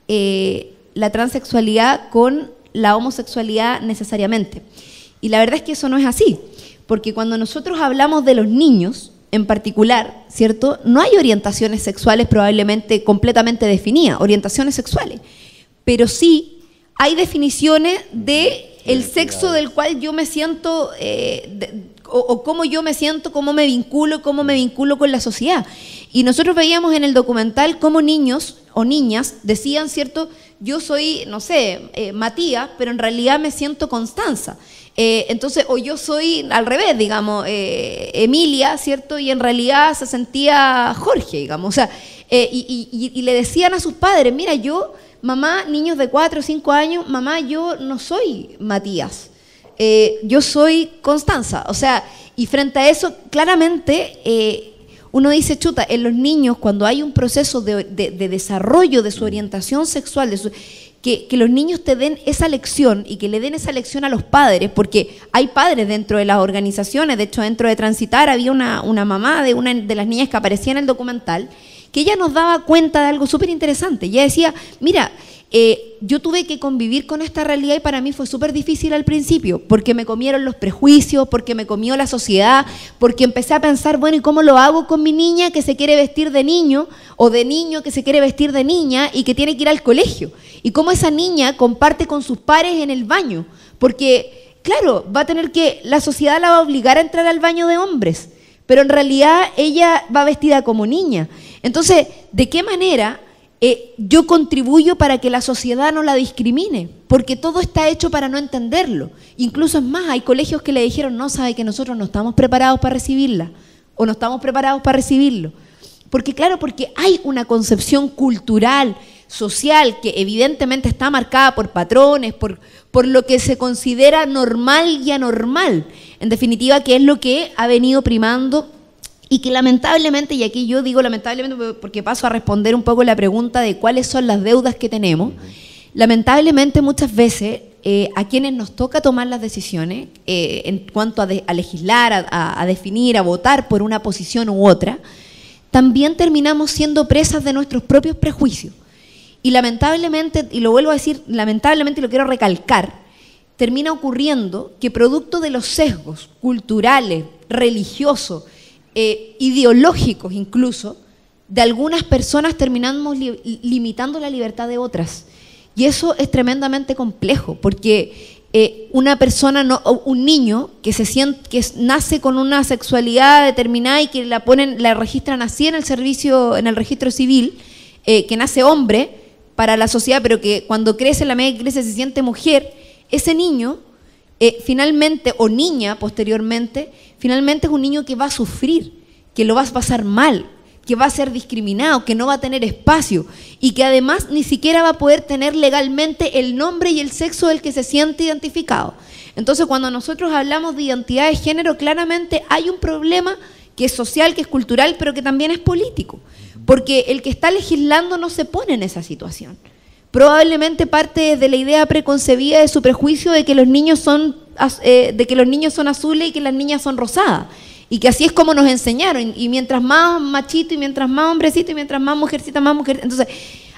eh, la transexualidad con la homosexualidad necesariamente. Y la verdad es que eso no es así, porque cuando nosotros hablamos de los niños en particular, ¿cierto?, no hay orientaciones sexuales probablemente completamente definidas, orientaciones sexuales, pero sí hay definiciones de el sexo del cual yo me siento... Eh, de, O, o cómo yo me siento, cómo me vinculo, cómo me vinculo con la sociedad. Y nosotros veíamos en el documental cómo niños o niñas decían, ¿cierto?, yo soy, no sé, eh, Matías, pero en realidad me siento Constanza. Eh, entonces, o yo soy al revés, digamos, eh, Emilia, ¿cierto?, y en realidad se sentía Jorge, digamos. O sea, eh, y, y, y le decían a sus padres, mira, yo, mamá, niños de cuatro o cinco años, mamá, yo no soy Matías. Eh, yo soy Constanza, o sea, y frente a eso, claramente, eh, uno dice, chuta, en los niños, cuando hay un proceso de, de, de desarrollo de su orientación sexual, de su, que, que los niños te den esa lección y que le den esa lección a los padres, porque hay padres dentro de las organizaciones, de hecho, dentro de Transitar había una, una mamá de una de las niñas que aparecía en el documental, que ella nos daba cuenta de algo súper interesante. Ella decía, mira, Eh, yo tuve que convivir con esta realidad y para mí fue súper difícil al principio, porque me comieron los prejuicios, porque me comió la sociedad, porque empecé a pensar, bueno, ¿y cómo lo hago con mi niña que se quiere vestir de niño o de niño que se quiere vestir de niña y que tiene que ir al colegio? ¿Y cómo esa niña comparte con sus pares en el baño? Porque, claro, va a tener que, la sociedad la va a obligar a entrar al baño de hombres, pero en realidad ella va vestida como niña. Entonces, ¿de qué manera Eh, yo contribuyo para que la sociedad no la discrimine? Porque todo está hecho para no entenderlo. Incluso es más, hay colegios que le dijeron, no, sabe que nosotros no estamos preparados para recibirla, o no estamos preparados para recibirlo. Porque claro, porque hay una concepción cultural, social, que evidentemente está marcada por patrones, por, por lo que se considera normal y anormal. En definitiva, que es lo que ha venido primando. Y que lamentablemente, y aquí yo digo lamentablemente porque paso a responder un poco la pregunta de cuáles son las deudas que tenemos, lamentablemente muchas veces eh, a quienes nos toca tomar las decisiones eh, en cuanto a, de, a legislar, a, a definir, a votar por una posición u otra, también terminamos siendo presas de nuestros propios prejuicios. Y lamentablemente, y lo vuelvo a decir, lamentablemente lo quiero recalcar, termina ocurriendo que producto de los sesgos culturales, religiosos, Eh, ideológicos incluso, de algunas personas terminamos li limitando la libertad de otras. Y eso es tremendamente complejo, porque eh, una persona, no, un niño que se siente, que nace con una sexualidad determinada y que la ponen, la registran así en el servicio, en el registro civil, eh, que nace hombre para la sociedad, pero que cuando crece, la medida que crece se siente mujer, ese niño Eh, finalmente, o niña posteriormente, finalmente es un niño que va a sufrir, que lo va a pasar mal, que va a ser discriminado, que no va a tener espacio y que además ni siquiera va a poder tener legalmente el nombre y el sexo del que se siente identificado. Entonces, cuando nosotros hablamos de identidad de género, claramente hay un problema que es social, que es cultural, pero que también es político, porque el que está legislando no se pone en esa situación. Probablemente parte de la idea preconcebida de su prejuicio de que los niños son eh, de que los niños son azules y que las niñas son rosadas, y que así es como nos enseñaron, y mientras más machito y mientras más hombrecito y mientras más mujercita, más mujer. Entonces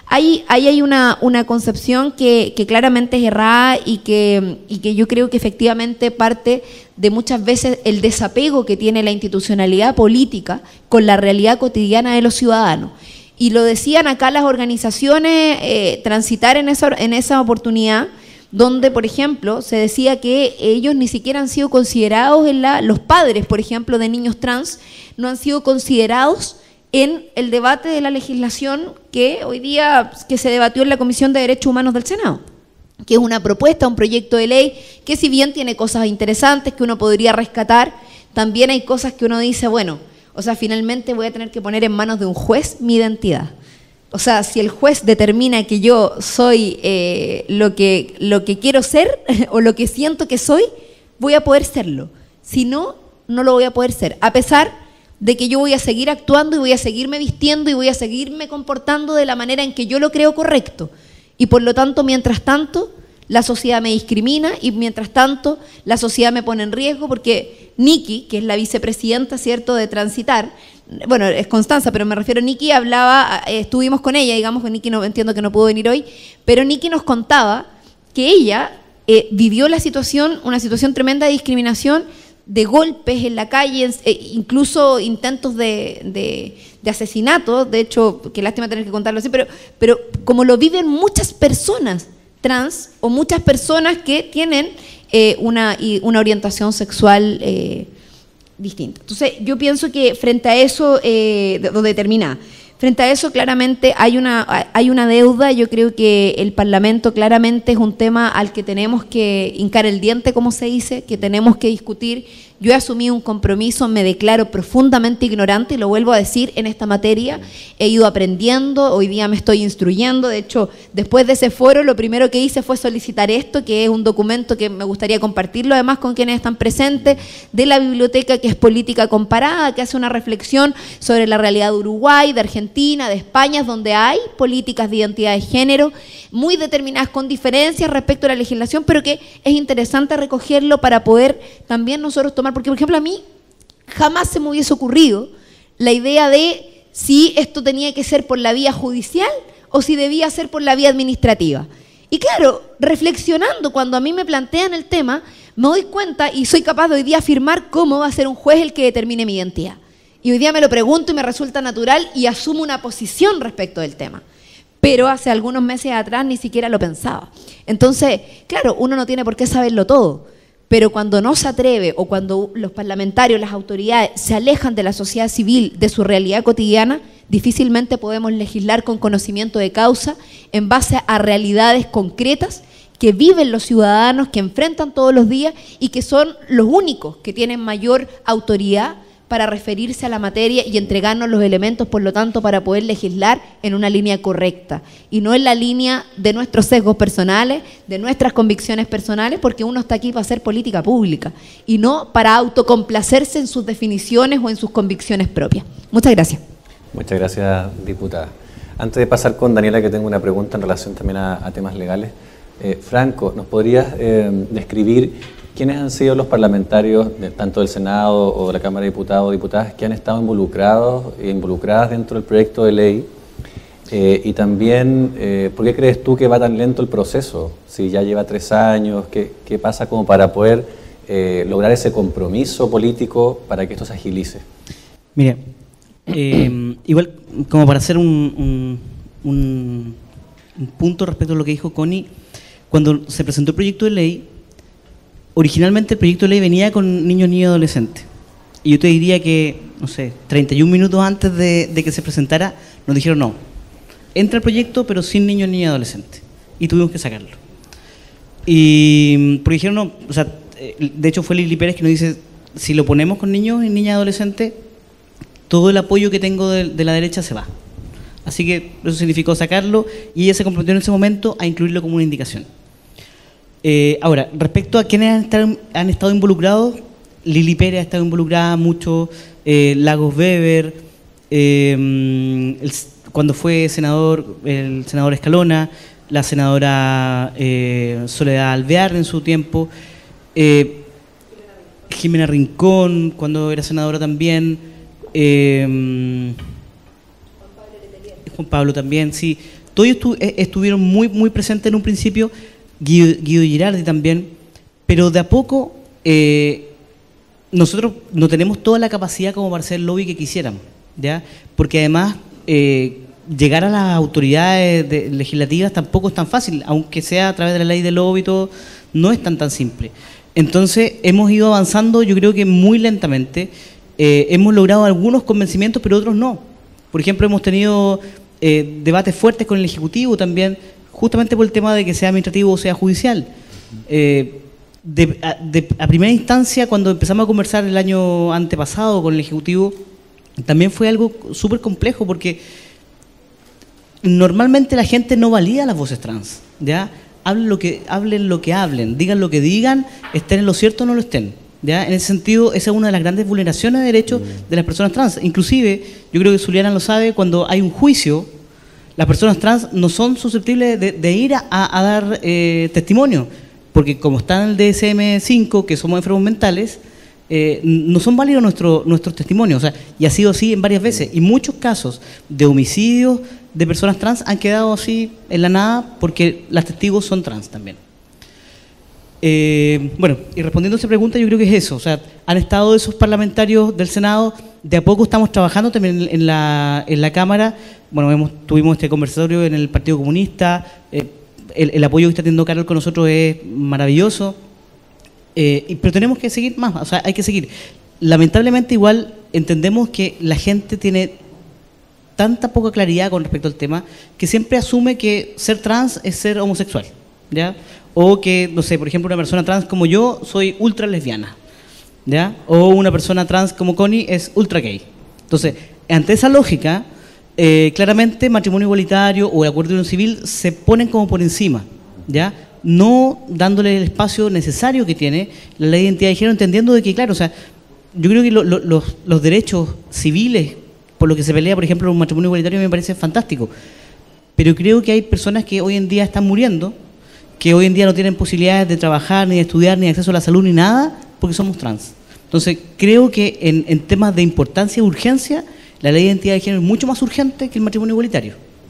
Ahí, ahí hay una, una concepción que, que claramente es errada y que, y que yo creo que efectivamente parte de muchas veces el desapego que tiene la institucionalidad política con la realidad cotidiana de los ciudadanos. Y lo decían acá las organizaciones, eh, transitar en esa, en esa oportunidad, donde, por ejemplo, se decía que ellos ni siquiera han sido considerados, en la, los padres, por ejemplo, de niños trans, no han sido considerados en el debate de la legislación que hoy día que se debatió en la Comisión de Derechos Humanos del Senado, que es una propuesta, un proyecto de ley que si bien tiene cosas interesantes que uno podría rescatar, también hay cosas que uno dice, bueno, o sea, finalmente voy a tener que poner en manos de un juez mi identidad. O sea, si el juez determina que yo soy eh, lo que, lo que quiero ser o lo que siento que soy, voy a poder serlo. Si no, no lo voy a poder ser. A pesar de que yo voy a seguir actuando y voy a seguirme vistiendo y voy a seguirme comportando de la manera en que yo lo creo correcto. Y por lo tanto, mientras tanto, la sociedad me discrimina y mientras tanto, la sociedad me pone en riesgo porque Nikki, que es la vicepresidenta, ¿cierto?, de Transitar, bueno, es Constanza, pero me refiero a Nikki, hablaba, eh, estuvimos con ella, digamos que Nikki no, entiendo que no pudo venir hoy, pero Nikki nos contaba que ella eh, vivió la situación, una situación tremenda de discriminación, de golpes en la calle, eh, incluso intentos de, de, de asesinato, de hecho, qué lástima tener que contarlo así, pero, pero como lo viven muchas personas trans o muchas personas que tienen eh, una, una orientación sexual eh, distinta. Entonces, yo pienso que frente a eso, eh, donde termina, frente a eso claramente hay una, hay una deuda. Yo creo que el Parlamento claramente es un tema al que tenemos que hincar el diente, como se dice, que tenemos que discutir. Yo he asumido un compromiso, me declaro profundamente ignorante y lo vuelvo a decir en esta materia. He ido aprendiendo, hoy día me estoy instruyendo. De hecho, después de ese foro, lo primero que hice fue solicitar esto, que es un documento que me gustaría compartirlo además con quienes están presentes, de la biblioteca, que es Política Comparada, que hace una reflexión sobre la realidad de Uruguay, de Argentina, de España, donde hay políticas de identidad de género muy determinadas con diferencias respecto a la legislación, pero que es interesante recogerlo para poder también nosotros tomar. Porque, por ejemplo, a mí jamás se me hubiese ocurrido la idea de si esto tenía que ser por la vía judicial o si debía ser por la vía administrativa. Y claro, reflexionando, cuando a mí me plantean el tema, me doy cuenta y soy capaz de hoy día afirmar cómo va a ser un juez el que determine mi identidad. Y hoy día me lo pregunto y me resulta natural y asumo una posición respecto del tema. Pero hace algunos meses atrás ni siquiera lo pensaba. Entonces, claro, uno no tiene por qué saberlo todo. Pero cuando no se atreve o cuando los parlamentarios, las autoridades se alejan de la sociedad civil, de su realidad cotidiana, difícilmente podemos legislar con conocimiento de causa en base a realidades concretas que viven los ciudadanos, que enfrentan todos los días y que son los únicos que tienen mayor autoridad para referirse a la materia y entregarnos los elementos, por lo tanto, para poder legislar en una línea correcta y no en la línea de nuestros sesgos personales, de nuestras convicciones personales, porque uno está aquí para hacer política pública y no para autocomplacerse en sus definiciones o en sus convicciones propias. Muchas gracias. Muchas gracias, diputada. Antes de pasar con Daniela, que tengo una pregunta en relación también a, a temas legales, eh, Franco, ¿nos podrías eh, describir quiénes han sido los parlamentarios, de, tanto del Senado o de la Cámara de Diputados o Diputadas, que han estado involucrados e involucradas dentro del proyecto de ley? Eh, y también, eh, ¿por qué crees tú que va tan lento el proceso? Si ya lleva tres años, ¿qué, qué pasa como para poder eh, lograr ese compromiso político para que esto se agilice? Mire, eh, igual como para hacer un, un, un, un punto respecto a lo que dijo Connie, cuando se presentó el proyecto de ley, originalmente el proyecto de ley venía con niños, niños y adolescentes. Y yo te diría que, no sé, treinta y un minutos antes de, de que se presentara, nos dijeron no, entra el proyecto pero sin niños, niños y adolescentes. Y tuvimos que sacarlo. Y porque dijeron no, o sea, de hecho fue Lili Pérez que nos dice, si lo ponemos con niños y niñas y adolescentes, todo el apoyo que tengo de, de la derecha se va. Así que eso significó sacarlo y ella se comprometió en ese momento a incluirlo como una indicación. Eh, ahora, respecto a quienes han estado, han estado involucrados, Lili Pérez ha estado involucrada mucho, eh, Lagos Weber, eh, el, cuando fue senador, el senador Escalona, la senadora eh, Soledad Alvear en su tiempo, eh, Jimena Rincón, cuando era senadora también, eh, Juan Pablo también, sí. todos estu estuvieron muy, muy presentes en un principio, Guido, Guido Girardi también, pero de a poco eh, nosotros no tenemos toda la capacidad como para hacer el lobby que quisiéramos, ¿ya? Porque además eh, llegar a las autoridades de, legislativas tampoco es tan fácil, aunque sea a través de la ley del lobby y todo, no es tan tan simple. Entonces hemos ido avanzando, yo creo que muy lentamente, eh, hemos logrado algunos convencimientos, pero otros no. Por ejemplo, hemos tenido eh, debates fuertes con el Ejecutivo también, justamente por el tema de que sea administrativo o sea judicial. Eh, de, a, de, a primera instancia, cuando empezamos a conversar el año antepasado con el Ejecutivo, también fue algo súper complejo, porque normalmente la gente no valida las voces trans, ¿ya? Hablen lo que hablen, lo que hablen, digan lo que digan, estén en lo cierto o no lo estén, ¿ya? En ese sentido, esa es una de las grandes vulneraciones de derechos de las personas trans. Inclusive, yo creo que Zuliana lo sabe, cuando hay un juicio, las personas trans no son susceptibles de, de ir a, a dar eh, testimonio, porque como está en el D S M cinco, que somos enfermos mentales, eh, no son válidos nuestro, nuestros testimonios, o sea, y ha sido así en varias veces, y muchos casos de homicidios de personas trans han quedado así en la nada porque las testigos son trans también. Eh, bueno, y respondiendo a esa pregunta, yo creo que es eso, o sea, han estado esos parlamentarios del Senado, de a poco estamos trabajando también en la, en la Cámara. Bueno, hemos, tuvimos este conversatorio en el Partido Comunista, eh, el, el apoyo que está teniendo Carol con nosotros es maravilloso, eh, pero tenemos que seguir más, o sea, hay que seguir. Lamentablemente igual entendemos que la gente tiene tanta poca claridad con respecto al tema, que siempre asume que ser trans es ser homosexual, ¿ya? O que, no sé, por ejemplo, una persona trans como yo soy ultra lesbiana, ¿ya? O una persona trans como Connie es ultra gay. Entonces, ante esa lógica, eh, claramente matrimonio igualitario o el acuerdo de unión civil se ponen como por encima, ¿ya? No dándole el espacio necesario que tiene la ley de identidad de género, entendiendo de que, claro, o sea, yo creo que lo, lo, los, los derechos civiles por lo que se pelea, por ejemplo, un matrimonio igualitario me parece fantástico. Pero creo que hay personas que hoy en día están muriendo, que hoy en día no tienen posibilidades de trabajar, ni de estudiar, ni de acceso a la salud, ni nada, porque somos trans. Entonces, creo que en, en temas de importancia y urgencia, la ley de identidad de género es mucho más urgente que el matrimonio igualitario.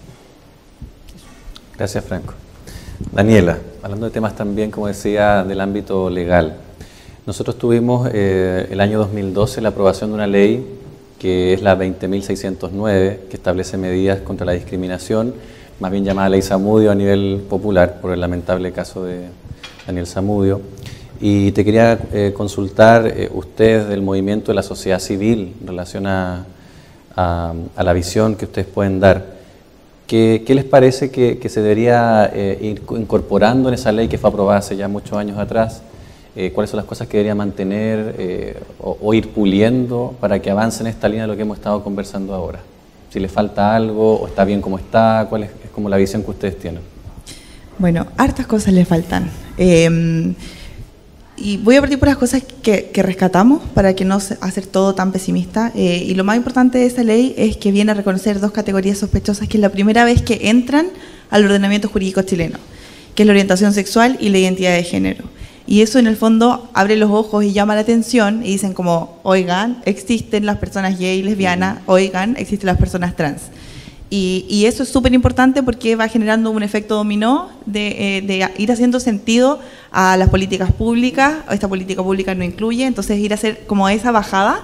Gracias, Franco. Daniela, hablando de temas también, como decía, del ámbito legal. Nosotros tuvimos eh, el año dos mil doce la aprobación de una ley que es la veinte mil seiscientos nueve, que establece medidas contra la discriminación, más bien llamada Ley Zamudio a nivel popular, por el lamentable caso de Daniel Zamudio. Y te quería eh, consultar, eh, ustedes del movimiento de la sociedad civil, en relación a, a, a la visión que ustedes pueden dar, ¿qué, qué les parece que, que se debería eh, ir incorporando en esa ley que fue aprobada hace ya muchos años atrás? Eh, ¿Cuáles son las cosas que debería mantener eh, o, o ir puliendo para que avance en esta línea de lo que hemos estado conversando ahora? Si le falta algo o está bien como está, ¿cuál es, es como la visión que ustedes tienen? Bueno, hartas cosas le faltan. Eh, y voy a partir por las cosas que, que rescatamos para que no hacer todo tan pesimista. Eh, y lo más importante de esa ley es que viene a reconocer dos categorías sospechosas, que es la primera vez que entran al ordenamiento jurídico chileno, que es la orientación sexual y la identidad de género. Y eso en el fondo abre los ojos y llama la atención y dicen como, oigan, existen las personas gay y lesbianas, oigan, existen las personas trans. Y, y eso es súper importante porque va generando un efecto dominó de, eh, de ir haciendo sentido a las políticas públicas. Esta política pública no incluye, entonces ir a hacer como esa bajada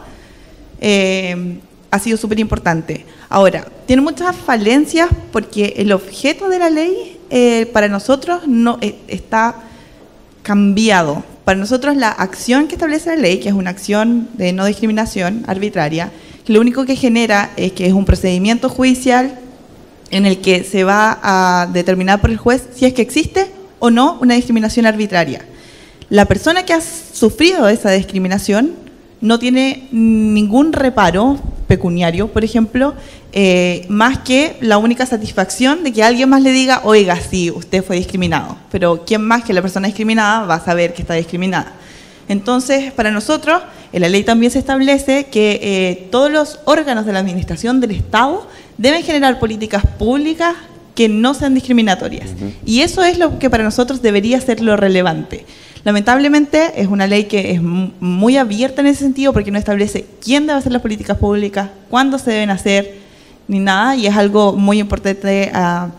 eh, ha sido súper importante. Ahora, tiene muchas falencias porque el objeto de la ley eh, para nosotros no eh, está cambiado. Para nosotros la acción que establece la ley, que es una acción de no discriminación arbitraria, que lo único que genera es que es un procedimiento judicial en el que se va a determinar por el juez si es que existe o no una discriminación arbitraria. La persona que ha sufrido esa discriminación no tiene ningún reparo pecuniario, por ejemplo, eh, más que la única satisfacción de que alguien más le diga, oiga, sí, usted fue discriminado, pero ¿quién más que la persona discriminada va a saber que está discriminada? Entonces, para nosotros, en la ley también se establece que eh, todos los órganos de la administración del Estado deben generar políticas públicas que no sean discriminatorias. Uh-huh. Y eso es lo que para nosotros debería ser lo relevante. Lamentablemente es una ley que es muy abierta en ese sentido porque no establece quién debe hacer las políticas públicas, cuándo se deben hacer, ni nada, y es algo muy importante a,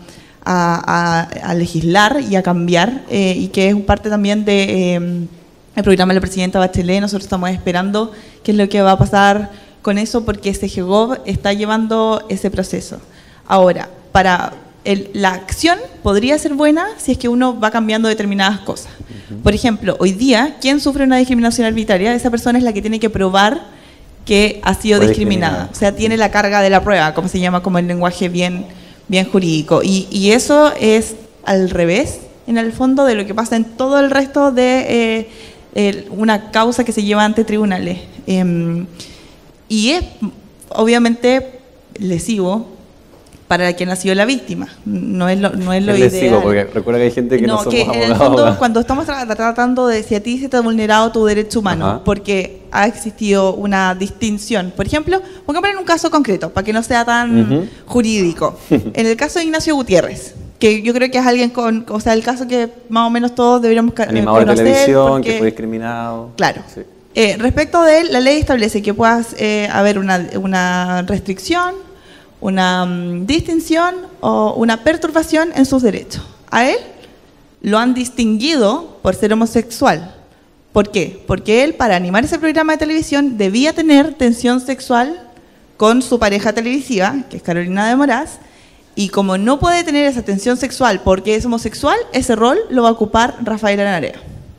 a, a, a legislar y a cambiar, eh, y que es parte también de, eh, el programa de la presidenta Bachelet. Nosotros estamos esperando qué es lo que va a pasar con eso, porque Segov está llevando ese proceso. Ahora, para el, la acción podría ser buena si es que uno va cambiando determinadas cosas. Uh-huh. Por ejemplo, hoy día, ¿quién sufre una discriminación arbitraria? Esa persona es la que tiene que probar que ha sido discriminada. O sea, tiene la carga de la prueba, como se llama, como el lenguaje bien, bien jurídico. Y, y eso es al revés, en el fondo, de lo que pasa en todo el resto de eh, el, una causa que se lleva ante tribunales. Eh, y es, obviamente, lesivo para quien ha sido la víctima. No es lo, no es lo es ideal. Lesivo, porque recuerda que hay gente que no, no somos que abogados. En el fondo, cuando estamos tra tratando de si a ti se te ha vulnerado tu derecho humano, ajá, porque ha existido una distinción. Por ejemplo, pongámoslo en un caso concreto, para que no sea tan uh-huh. jurídico. En el caso de Ignacio Gutiérrez, que yo creo que es alguien con, o sea, el caso que más o menos todos deberíamos animador conocer. De televisión, porque, que fue discriminado. Claro. Sí. Eh, respecto de él, la ley establece que pueda eh, haber una, una restricción, una um, distinción o una perturbación en sus derechos. A él lo han distinguido por ser homosexual. ¿Por qué? Porque él, para animar ese programa de televisión, debía tener tensión sexual con su pareja televisiva, que es Carolina de Moraz, y como no puede tener esa tensión sexual porque es homosexual, ese rol lo va a ocupar Rafael Narea.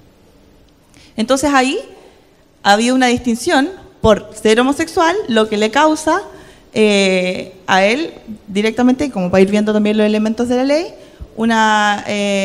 Entonces ahí había una distinción por ser homosexual, lo que le causa eh, a él directamente, como para ir viendo también los elementos de la ley, una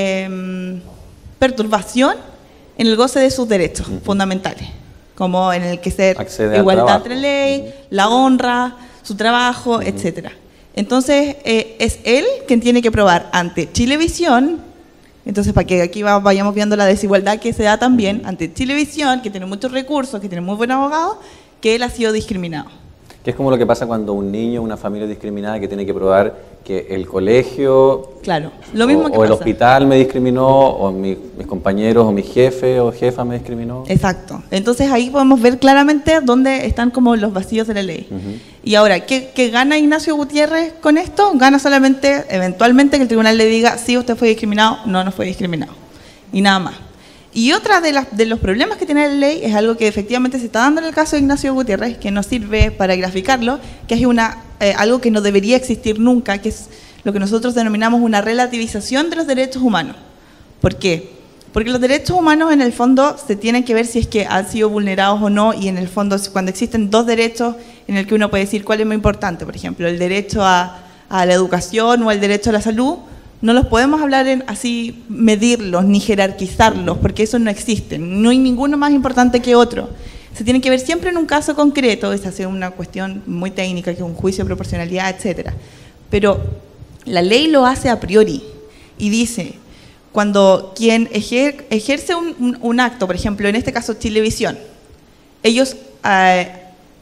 eh, perturbación en el goce de sus derechos uh-huh. fundamentales, como en el que ser accede igualdad entre ley, uh-huh. la honra, su trabajo, uh-huh. etcétera. Entonces eh, es él quien tiene que probar ante Chilevisión. Entonces, para que aquí va, vayamos viendo la desigualdad que se da también ante Chilevisión, que tiene muchos recursos, que tiene muy buenos abogados, que él ha sido discriminado. Que es como lo que pasa cuando un niño, una familia discriminada, que tiene que probar que el colegio, claro, lo mismo o, que o el pasa. hospital me discriminó, o mi, mis compañeros, o mi jefe o jefa me discriminó. Exacto. Entonces ahí podemos ver claramente dónde están como los vacíos de la ley. Uh-huh. Y ahora, ¿qué, ¿qué gana Ignacio Gutiérrez con esto? Gana solamente, eventualmente, que el tribunal le diga, sí, usted fue discriminado, no, no fue discriminado. Y nada más. Y otra de, las, de los problemas que tiene la ley es algo que efectivamente se está dando en el caso de Ignacio Gutiérrez, que nos sirve para graficarlo, que es una, eh, algo que no debería existir nunca, que es lo que nosotros denominamos una relativización de los derechos humanos. ¿Por qué? Porque los derechos humanos en el fondo se tienen que ver si es que han sido vulnerados o no, y en el fondo cuando existen dos derechos en el que uno puede decir cuál es más importante, por ejemplo, el derecho a, a la educación o el derecho a la salud, no los podemos hablar en así, medirlos ni jerarquizarlos, porque eso no existe. No hay ninguno más importante que otro. Se tiene que ver siempre en un caso concreto, esa es una cuestión muy técnica, que es un juicio de proporcionalidad, etcétera. Pero la ley lo hace a priori y dice, cuando quien ejer, ejerce un, un, un acto, por ejemplo, en este caso Chilevisión, ellos eh,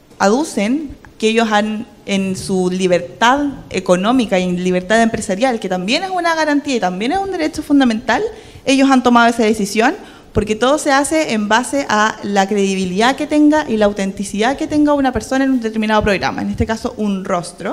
aducen que ellos han, en su libertad económica y en libertad empresarial, que también es una garantía y también es un derecho fundamental, ellos han tomado esa decisión porque todo se hace en base a la credibilidad que tenga y la autenticidad que tenga una persona en un determinado programa, en este caso un rostro.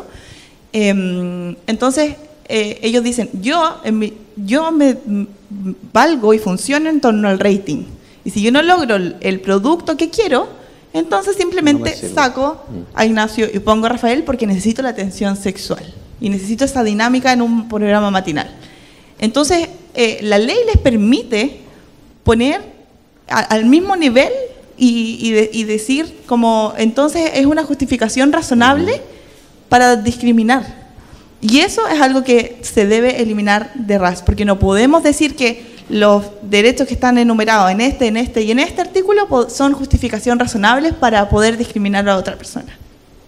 Eh, entonces, eh, ellos dicen, yo, en mi, yo me valgo y funciono en torno al rating, y si yo no logro el, el producto que quiero, entonces simplemente no saco a Ignacio y pongo a Rafael porque necesito la atención sexual y necesito esa dinámica en un programa matinal. Entonces, eh, la ley les permite poner a, al mismo nivel y, y, de, y decir como, entonces es una justificación razonable para discriminar. Y eso es algo que se debe eliminar de ras, porque no podemos decir que los derechos que están enumerados en este, en este y en este artículo son justificación razonables para poder discriminar a otra persona.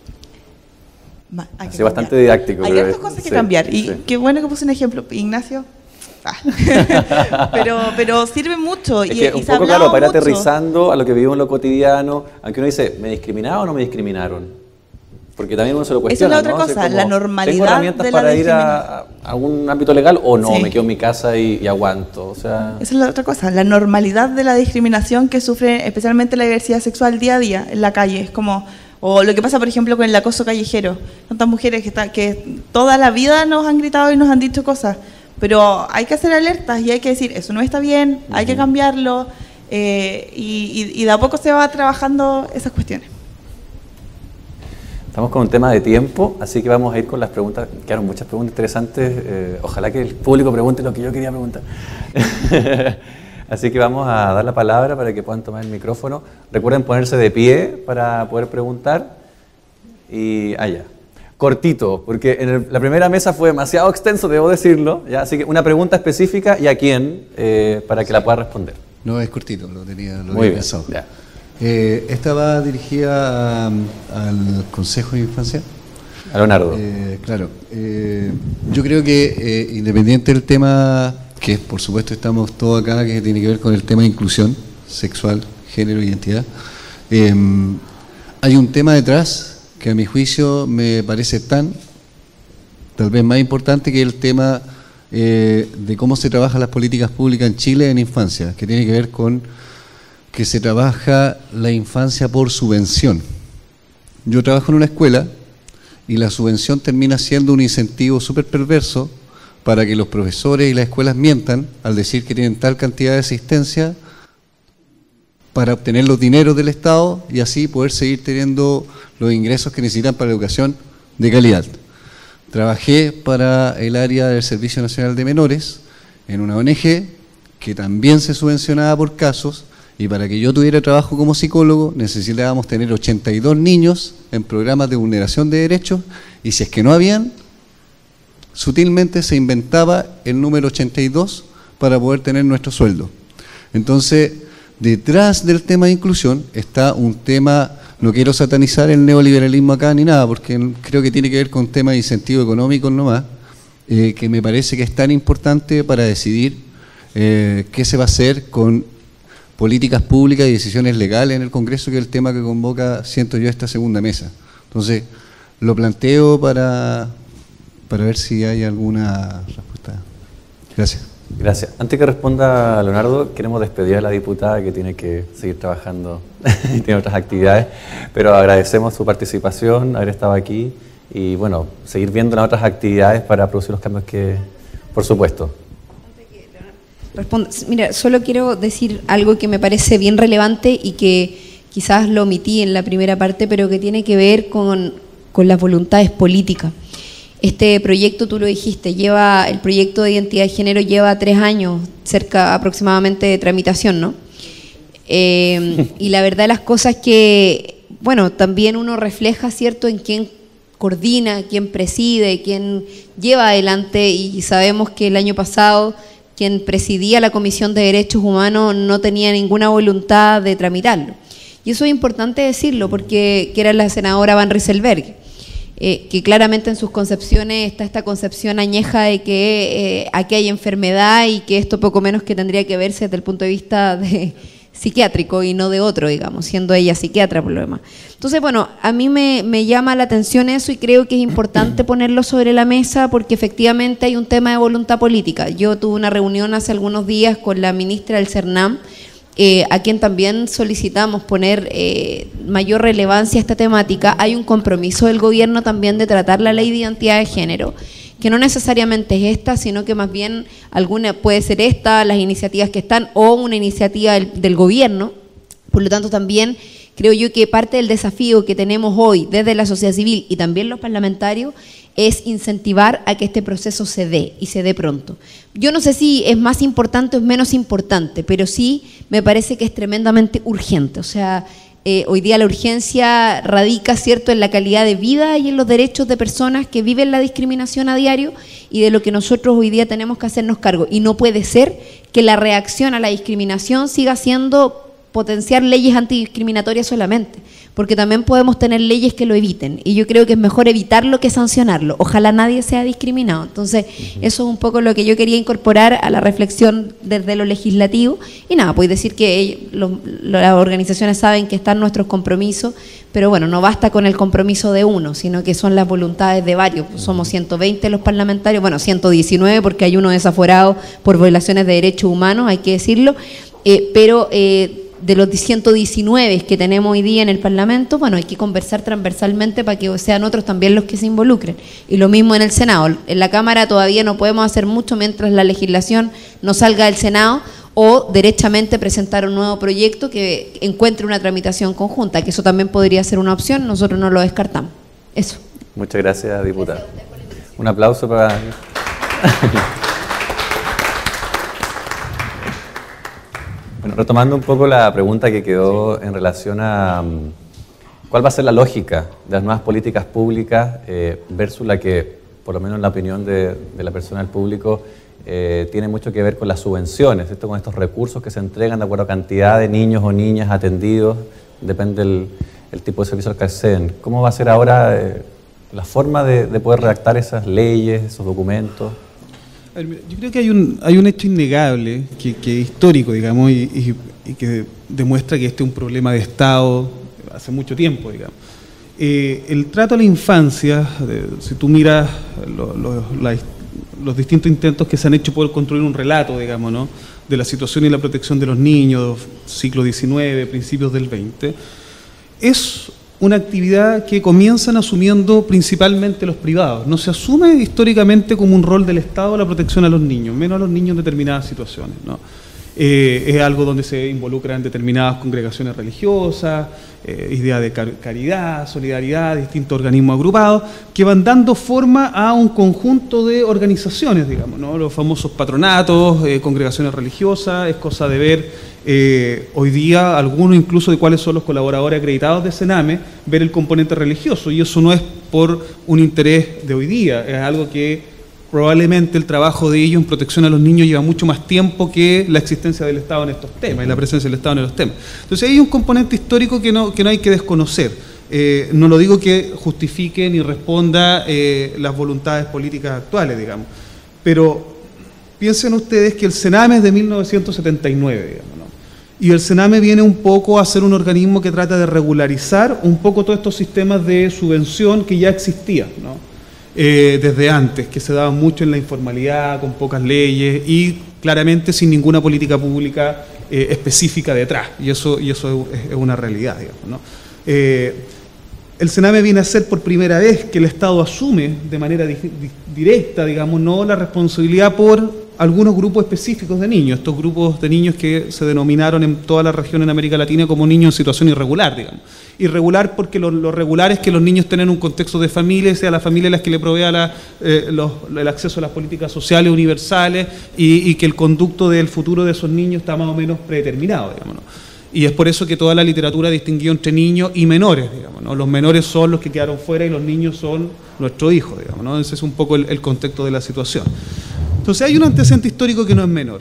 Hay sí, bastante didáctico. Hay otras cosas que sí, cambiar. Y sí. Qué bueno que puse un ejemplo. Ignacio. Ah. pero, pero sirve mucho. Es y, que y un se poco, claro, para ir mucho. aterrizando a lo que vivimos en lo cotidiano, aunque uno dice, ¿me discriminaron o no me discriminaron? Porque también uno se lo cuestiona. Esa es la otra ¿no? cosa, o sea, la normalidad. ¿Tengo herramientas de la para ir a, a un ámbito legal o no? Sí. Me quedo en mi casa y, y aguanto. O sea... Esa es la otra cosa, la normalidad de la discriminación que sufre especialmente la diversidad sexual día a día en la calle. Es como, o lo que pasa, por ejemplo, con el acoso callejero. Tantas mujeres que, está, que toda la vida nos han gritado y nos han dicho cosas, pero hay que hacer alertas y hay que decir, eso no está bien, hay que cambiarlo, eh, y, y, y de a poco se va trabajando esas cuestiones. Estamos con un tema de tiempo, así que vamos a ir con las preguntas. Quedaron muchas preguntas interesantes. Eh, ojalá que el público pregunte lo que yo quería preguntar. Así que vamos a dar la palabra para que puedan tomar el micrófono. Recuerden ponerse de pie para poder preguntar. Y allá. Cortito, porque en el, la primera mesa fue demasiado extenso, debo decirlo. ¿ya? Así que una pregunta específica y a quién, eh, para que la pueda responder. No, es cortito, lo tenía, lo Muy había bien, pensado. ya. Eh, esta va dirigida a, al Consejo de Infancia. A Leonardo. Eh, claro. Eh, yo creo que eh, independiente del tema, que por supuesto estamos todos acá, que tiene que ver con el tema de inclusión sexual, género, identidad, eh, hay un tema detrás que a mi juicio me parece tan, tal vez más importante que el tema eh, de cómo se trabajan las políticas públicas en Chile en infancia, que tiene que ver con que se trabaja la infancia por subvención. Yo trabajo en una escuela y la subvención termina siendo un incentivo súper perverso para que los profesores y las escuelas mientan al decir que tienen tal cantidad de asistencia para obtener los dineros del Estado y así poder seguir teniendo los ingresos que necesitan para la educación de calidad. Trabajé para el área del Servicio Nacional de Menores en una O N G que también se subvencionaba por casos. Y para que yo tuviera trabajo como psicólogo necesitábamos tener ochenta y dos niños en programas de vulneración de derechos y si es que no habían, sutilmente se inventaba el número ochenta y dos para poder tener nuestro sueldo. Entonces, detrás del tema de inclusión está un tema, no quiero satanizar el neoliberalismo acá ni nada, porque creo que tiene que ver con temas de incentivo económico nomás, eh, que me parece que es tan importante para decidir eh, qué se va a hacer con políticas públicas y decisiones legales en el Congreso, que es el tema que convoca, siento yo, esta segunda mesa. Entonces, lo planteo para, para ver si hay alguna respuesta. Gracias. Gracias. Antes que responda Leonardo, queremos despedir a la diputada que tiene que seguir trabajando y tiene otras actividades, pero agradecemos su participación, haber estado aquí y, bueno, seguir viendo las otras actividades para producir los cambios que, por supuesto. Respondo. Mira, solo quiero decir algo que me parece bien relevante y que quizás lo omití en la primera parte, pero que tiene que ver con, con las voluntades políticas. Este proyecto, tú lo dijiste, lleva el proyecto de identidad de género lleva tres años, cerca aproximadamente de tramitación, ¿no? Eh, y la verdad de las cosas que, bueno, también uno refleja, ¿cierto?, en quién coordina, quién preside, quién lleva adelante, y sabemos que el año pasado quien presidía la Comisión de Derechos Humanos no tenía ninguna voluntad de tramitarlo. Y eso es importante decirlo porque que era la senadora Van Rieselberg, eh, que claramente en sus concepciones está esta concepción añeja de que eh, aquí hay enfermedad y que esto poco menos que tendría que verse desde el punto de vista de psiquiátrico y no de otro, digamos, siendo ella psiquiatra por lo demás. Entonces, bueno, a mí me, me llama la atención eso y creo que es importante ponerlo sobre la mesa porque efectivamente hay un tema de voluntad política. Yo tuve una reunión hace algunos días con la ministra del CERNAM, eh, a quien también solicitamos poner eh, mayor relevancia a esta temática. Hay un compromiso del gobierno también de tratar la ley de identidad de género, que no necesariamente es esta, sino que más bien alguna puede ser esta, las iniciativas que están, o una iniciativa del, del gobierno. Por lo tanto, también creo yo que parte del desafío que tenemos hoy desde la sociedad civil y también los parlamentarios es incentivar a que este proceso se dé y se dé pronto. Yo no sé si es más importante o es menos importante, pero sí me parece que es tremendamente urgente. O sea, Eh, hoy día la urgencia radica, ¿cierto?, en la calidad de vida y en los derechos de personas que viven la discriminación a diario y de lo que nosotros hoy día tenemos que hacernos cargo. Y no puede ser que la reacción a la discriminación siga siendo potenciar leyes antidiscriminatorias solamente, porque también podemos tener leyes que lo eviten, y yo creo que es mejor evitarlo que sancionarlo. Ojalá nadie sea discriminado. Entonces, uh-huh. Eso es un poco lo que yo quería incorporar a la reflexión desde lo legislativo, y nada, pues decir que ellos, los, las organizaciones saben que están nuestros compromisos, pero bueno, no basta con el compromiso de uno, sino que son las voluntades de varios. Somos ciento veinte los parlamentarios, bueno, ciento diecinueve porque hay uno desaforado por violaciones de derechos humanos, hay que decirlo, eh, pero... Eh, de los ciento diecinueve que tenemos hoy día en el Parlamento, bueno, hay que conversar transversalmente para que sean otros también los que se involucren. Y lo mismo en el Senado. En la Cámara todavía no podemos hacer mucho mientras la legislación no salga del Senado, o derechamente presentar un nuevo proyecto que encuentre una tramitación conjunta, que eso también podría ser una opción, nosotros no lo descartamos. Eso. Muchas gracias, diputada. Un aplauso para... Bueno, retomando un poco la pregunta que quedó en relación a um, cuál va a ser la lógica de las nuevas políticas públicas eh, versus la que, por lo menos en la opinión de, de la persona del público, eh, tiene mucho que ver con las subvenciones, ¿cierto? Con estos recursos que se entregan de acuerdo a cantidad de niños o niñas atendidos, depende del el tipo de servicio al que acceden. ¿Cómo va a ser ahora eh, la forma de, de poder redactar esas leyes, esos documentos? Yo creo que hay un, hay un hecho innegable, que, que es histórico, digamos, y, y, y que demuestra que este es un problema de Estado hace mucho tiempo, digamos. Eh, el trato a la infancia, de, si tú miras lo, lo, la, los distintos intentos que se han hecho por construir un relato, digamos, ¿no?, de la situación y la protección de los niños, siglo diecinueve, principios del veinte, es una actividad que comienzan asumiendo principalmente los privados. No se asume históricamente como un rol del Estado la protección a los niños, menos a los niños en determinadas situaciones, ¿no? Eh, es algo donde se involucran determinadas congregaciones religiosas, eh, ideas de car caridad, solidaridad, distintos organismos agrupados, que van dando forma a un conjunto de organizaciones, digamos, ¿no? Los famosos patronatos, eh, congregaciones religiosas, es cosa de ver eh, hoy día algunos incluso de cuáles son los colaboradores acreditados de Sename, ver el componente religioso, y eso no es por un interés de hoy día, es algo que probablemente el trabajo de ellos en protección a los niños lleva mucho más tiempo que la existencia del Estado en estos temas y la presencia del Estado en los temas. Entonces hay un componente histórico que no, que no hay que desconocer. Eh, no lo digo que justifique ni responda eh, las voluntades políticas actuales, digamos, pero piensen ustedes que el Sename es de mil novecientos setenta y nueve, digamos, ¿no? Y el Sename viene un poco a ser un organismo que trata de regularizar un poco todos estos sistemas de subvención que ya existían, ¿no? Eh, desde antes, que se daban mucho en la informalidad, con pocas leyes y claramente sin ninguna política pública eh, específica detrás, y eso, y eso es, es una realidad, digamos, ¿no? Eh, el Sename viene a ser por primera vez que el Estado asume de manera di di directa, digamos, no la responsabilidad por algunos grupos específicos de niños, estos grupos de niños que se denominaron en toda la región en América Latina como niños en situación irregular, digamos. Irregular porque lo, lo regular es que los niños tengan un contexto de familia y sea la familia la que le provea la, eh, los, el acceso a las políticas sociales universales y, y que el conducto del futuro de esos niños está más o menos predeterminado, digamos, ¿no? Y es por eso que toda la literatura distinguió entre niños y menores, digamos, ¿no? Los menores son los que quedaron fuera y los niños son nuestros hijos, digamos, ¿no? Ese es un poco el, el contexto de la situación. Entonces hay un antecedente histórico que no es menor.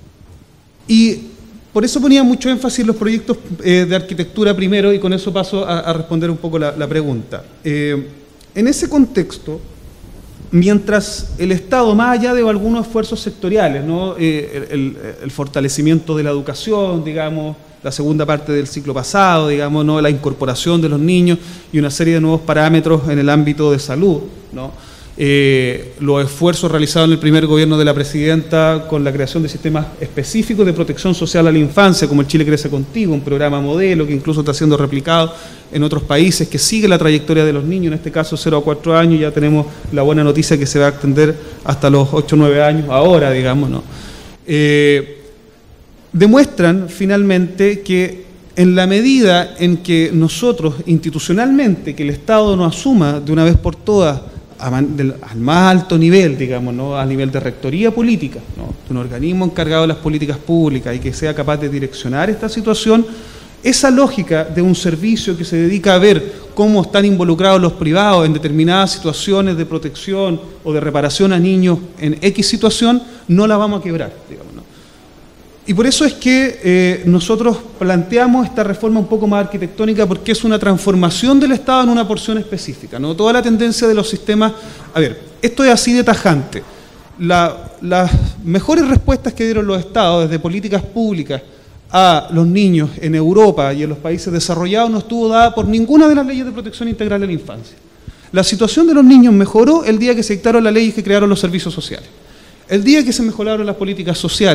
Y por eso ponía mucho énfasis en los proyectos eh, de arquitectura primero, y con eso paso a, a responder un poco la, la pregunta. Eh, en ese contexto, mientras el Estado, más allá de algunos esfuerzos sectoriales, ¿no?, eh, el, el fortalecimiento de la educación, digamos, la segunda parte del ciclo pasado, digamos, ¿no?, la incorporación de los niños y una serie de nuevos parámetros en el ámbito de salud, ¿no?, Eh, los esfuerzos realizados en el primer gobierno de la presidenta con la creación de sistemas específicos de protección social a la infancia, como el Chile Crece Contigo, un programa modelo que incluso está siendo replicado en otros países, que sigue la trayectoria de los niños, en este caso cero a cuatro años, ya tenemos la buena noticia que se va a extender hasta los ocho o nueve años ahora, digamos, ¿no? Eh, demuestran finalmente que en la medida en que nosotros institucionalmente, que el Estado nos asuma de una vez por todas al más alto nivel, digamos, ¿no?, a nivel de rectoría política, ¿no?, un organismo encargado de las políticas públicas y que sea capaz de direccionar esta situación, esa lógica de un servicio que se dedica a ver cómo están involucrados los privados en determinadas situaciones de protección o de reparación a niños en X situación, no la vamos a quebrar, digamos, ¿no? Y por eso es que eh, nosotros planteamos esta reforma un poco más arquitectónica, porque es una transformación del Estado en una porción específica, ¿no? Toda la tendencia de los sistemas... A ver, esto es así de tajante. La, las mejores respuestas que dieron los Estados desde políticas públicas a los niños en Europa y en los países desarrollados no estuvo dada por ninguna de las leyes de protección integral de la infancia. La situación de los niños mejoró el día que se dictaron las leyes que crearon los servicios sociales. El día que se mejoraron las políticas sociales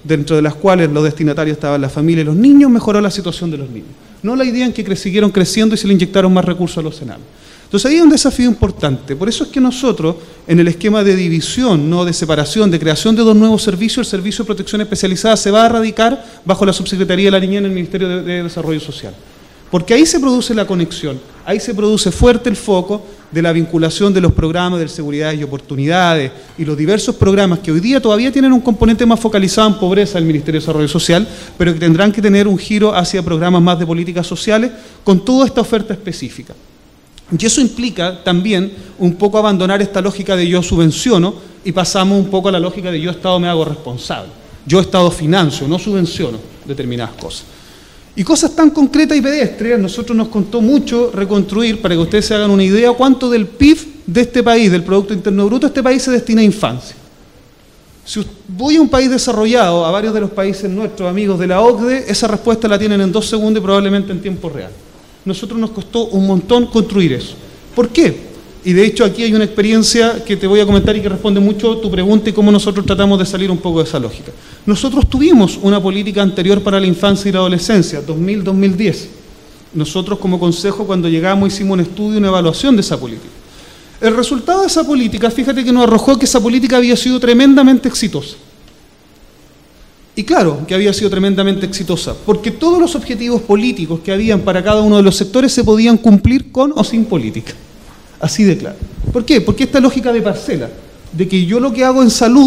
dentro de las cuales los destinatarios estaban la familia y los niños, mejoró la situación de los niños. No la idea en que cre- siguieron creciendo y se le inyectaron más recursos a los cenames. Entonces ahí hay un desafío importante. Por eso es que nosotros, en el esquema de división, no de separación, de creación de dos nuevos servicios, el Servicio de Protección Especializada se va a radicar bajo la Subsecretaría de la Niñez en el Ministerio de, de Desarrollo Social. Porque ahí se produce la conexión, ahí se produce fuerte el foco de la vinculación de los programas de seguridad y oportunidades y los diversos programas que hoy día todavía tienen un componente más focalizado en pobreza del Ministerio de Desarrollo Social, pero que tendrán que tener un giro hacia programas más de políticas sociales con toda esta oferta específica. Y eso implica también un poco abandonar esta lógica de yo subvenciono y pasamos un poco a la lógica de yo Estado me hago responsable. Yo Estado financio, no subvenciono determinadas cosas. Y cosas tan concretas y pedestres, nosotros nos costó mucho reconstruir, para que ustedes se hagan una idea, cuánto del P I B de este país, del Producto Interno Bruto, este país se destina a infancia. Si voy a un país desarrollado, a varios de los países nuestros amigos de la O C D E, esa respuesta la tienen en dos segundos y probablemente en tiempo real. Nosotros nos costó un montón construir eso. ¿Por qué? Y de hecho aquí hay una experiencia que te voy a comentar y que responde mucho a tu pregunta y cómo nosotros tratamos de salir un poco de esa lógica. Nosotros tuvimos una política anterior para la infancia y la adolescencia, dos mil a dos mil diez. Nosotros como consejo cuando llegamos hicimos un estudio, una evaluación de esa política. El resultado de esa política, fíjate que nos arrojó que esa política había sido tremendamente exitosa. Y claro que había sido tremendamente exitosa, porque todos los objetivos políticos que habían para cada uno de los sectores se podían cumplir con o sin política. Así de claro. ¿Por qué? Porque esta lógica de parcela, de que yo lo que hago en salud,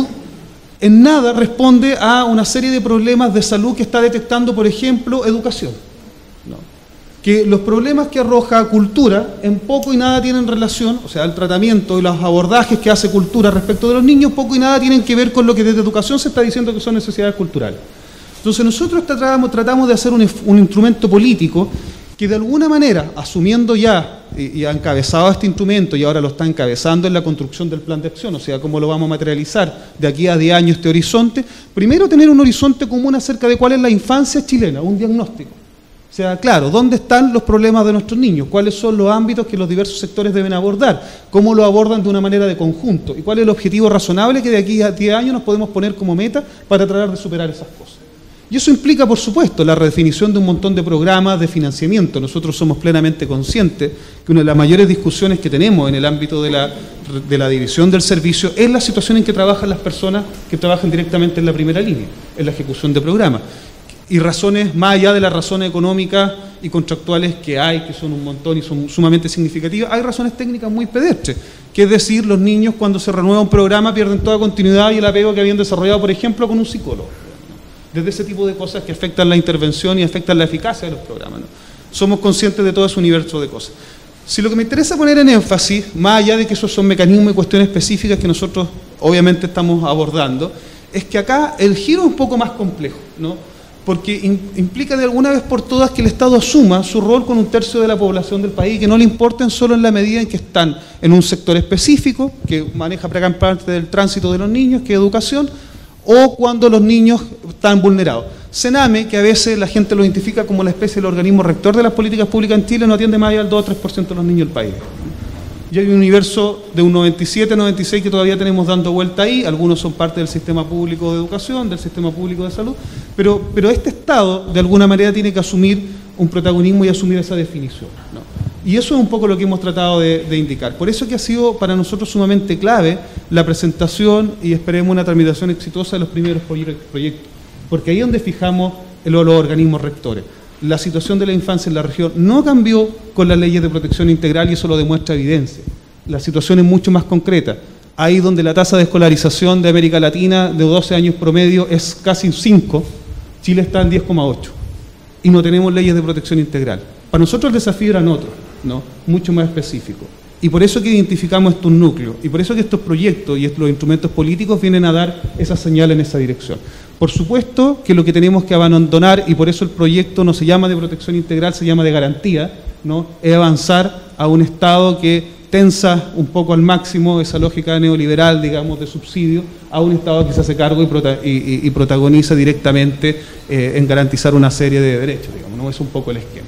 en nada responde a una serie de problemas de salud que está detectando, por ejemplo, educación. ¿No? Que los problemas que arroja cultura, en poco y nada tienen relación, o sea, el tratamiento y los abordajes que hace cultura respecto de los niños, poco y nada tienen que ver con lo que desde educación se está diciendo que son necesidades culturales. Entonces nosotros tratamos, tratamos de hacer un, un instrumento político que de alguna manera, asumiendo ya y, y ha encabezado este instrumento y ahora lo está encabezando en la construcción del plan de acción, o sea, cómo lo vamos a materializar de aquí a diez años este horizonte, primero tener un horizonte común acerca de cuál es la infancia chilena, un diagnóstico. O sea, claro, ¿dónde están los problemas de nuestros niños? ¿Cuáles son los ámbitos que los diversos sectores deben abordar? ¿Cómo lo abordan de una manera de conjunto? ¿Y cuál es el objetivo razonable que de aquí a diez años nos podemos poner como meta para tratar de superar esas cosas? Y eso implica, por supuesto, la redefinición de un montón de programas de financiamiento. Nosotros somos plenamente conscientes que una de las mayores discusiones que tenemos en el ámbito de la, de la división del servicio es la situación en que trabajan las personas que trabajan directamente en la primera línea, en la ejecución de programas. Y razones, más allá de las razones económicas y contractuales que hay, que son un montón y son sumamente significativas, hay razones técnicas muy pedestres, que es decir, los niños cuando se renueva un programa pierden toda continuidad y el apego que habían desarrollado, por ejemplo, con un psicólogo. Desde ese tipo de cosas que afectan la intervención y afectan la eficacia de los programas, ¿no? Somos conscientes de todo ese universo de cosas. Si lo que me interesa poner en énfasis, más allá de que esos son mecanismos y cuestiones específicas que nosotros obviamente estamos abordando, es que acá el giro es un poco más complejo, ¿no? Porque implica de alguna vez por todas que el Estado asuma su rol con un tercio de la población del país y que no le importen solo en la medida en que están en un sector específico, que maneja gran parte del tránsito de los niños, que es educación, o cuando los niños están vulnerados. Sename, que a veces la gente lo identifica como la especie del organismo rector de las políticas públicas en Chile, no atiende más allá del dos o tres por ciento de los niños del país. Y hay un universo de un noventa y siete, noventa y seis que todavía tenemos dando vuelta ahí, algunos son parte del sistema público de educación, del sistema público de salud, pero, pero este Estado de alguna manera tiene que asumir un protagonismo y asumir esa definición, ¿no? Y eso es un poco lo que hemos tratado de, de indicar. Por eso que ha sido para nosotros sumamente clave la presentación y esperemos una tramitación exitosa de los primeros proyectos, porque ahí es donde fijamos los, los organismos rectores. La situación de la infancia en la región no cambió con las leyes de protección integral y eso lo demuestra evidencia. La situación es mucho más concreta. Ahí donde la tasa de escolarización de América Latina de doce años promedio es casi cinco, Chile está en diez coma ocho y no tenemos leyes de protección integral. Para nosotros el desafío eran otros, ¿no? Mucho más específicos. Y por eso que identificamos estos núcleos, y por eso que estos proyectos y los instrumentos políticos vienen a dar esa señal en esa dirección. Por supuesto que lo que tenemos que abandonar, y por eso el proyecto no se llama de protección integral, se llama de garantía, ¿no? Es avanzar a un Estado que tensa un poco al máximo esa lógica neoliberal, digamos, de subsidio, a un Estado que se hace cargo y, prota y, y, y protagoniza directamente eh, en garantizar una serie de derechos, digamos, ¿no? Es un poco el esquema.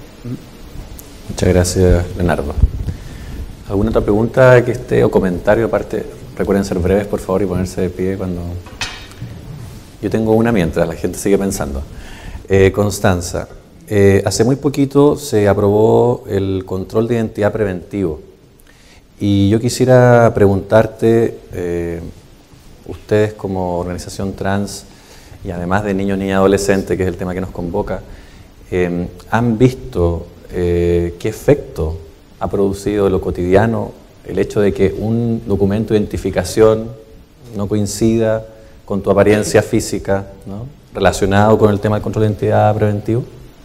Muchas gracias, Leonardo. ¿Alguna otra pregunta que esté o comentario aparte? Recuerden ser breves, por favor, y ponerse de pie cuando... Yo tengo una mientras la gente sigue pensando. Eh, Constanza, eh, hace muy poquito se aprobó el control de identidad preventivo. Y yo quisiera preguntarte, eh, ustedes como organización trans, y además de niños, niñas y adolescentes, que es el tema que nos convoca, eh, ¿han visto eh, qué efecto ha producido en lo cotidiano el hecho de que un documento de identificación no coincida con tu apariencia física, ¿no?, relacionado con el tema del control de identidad preventivo?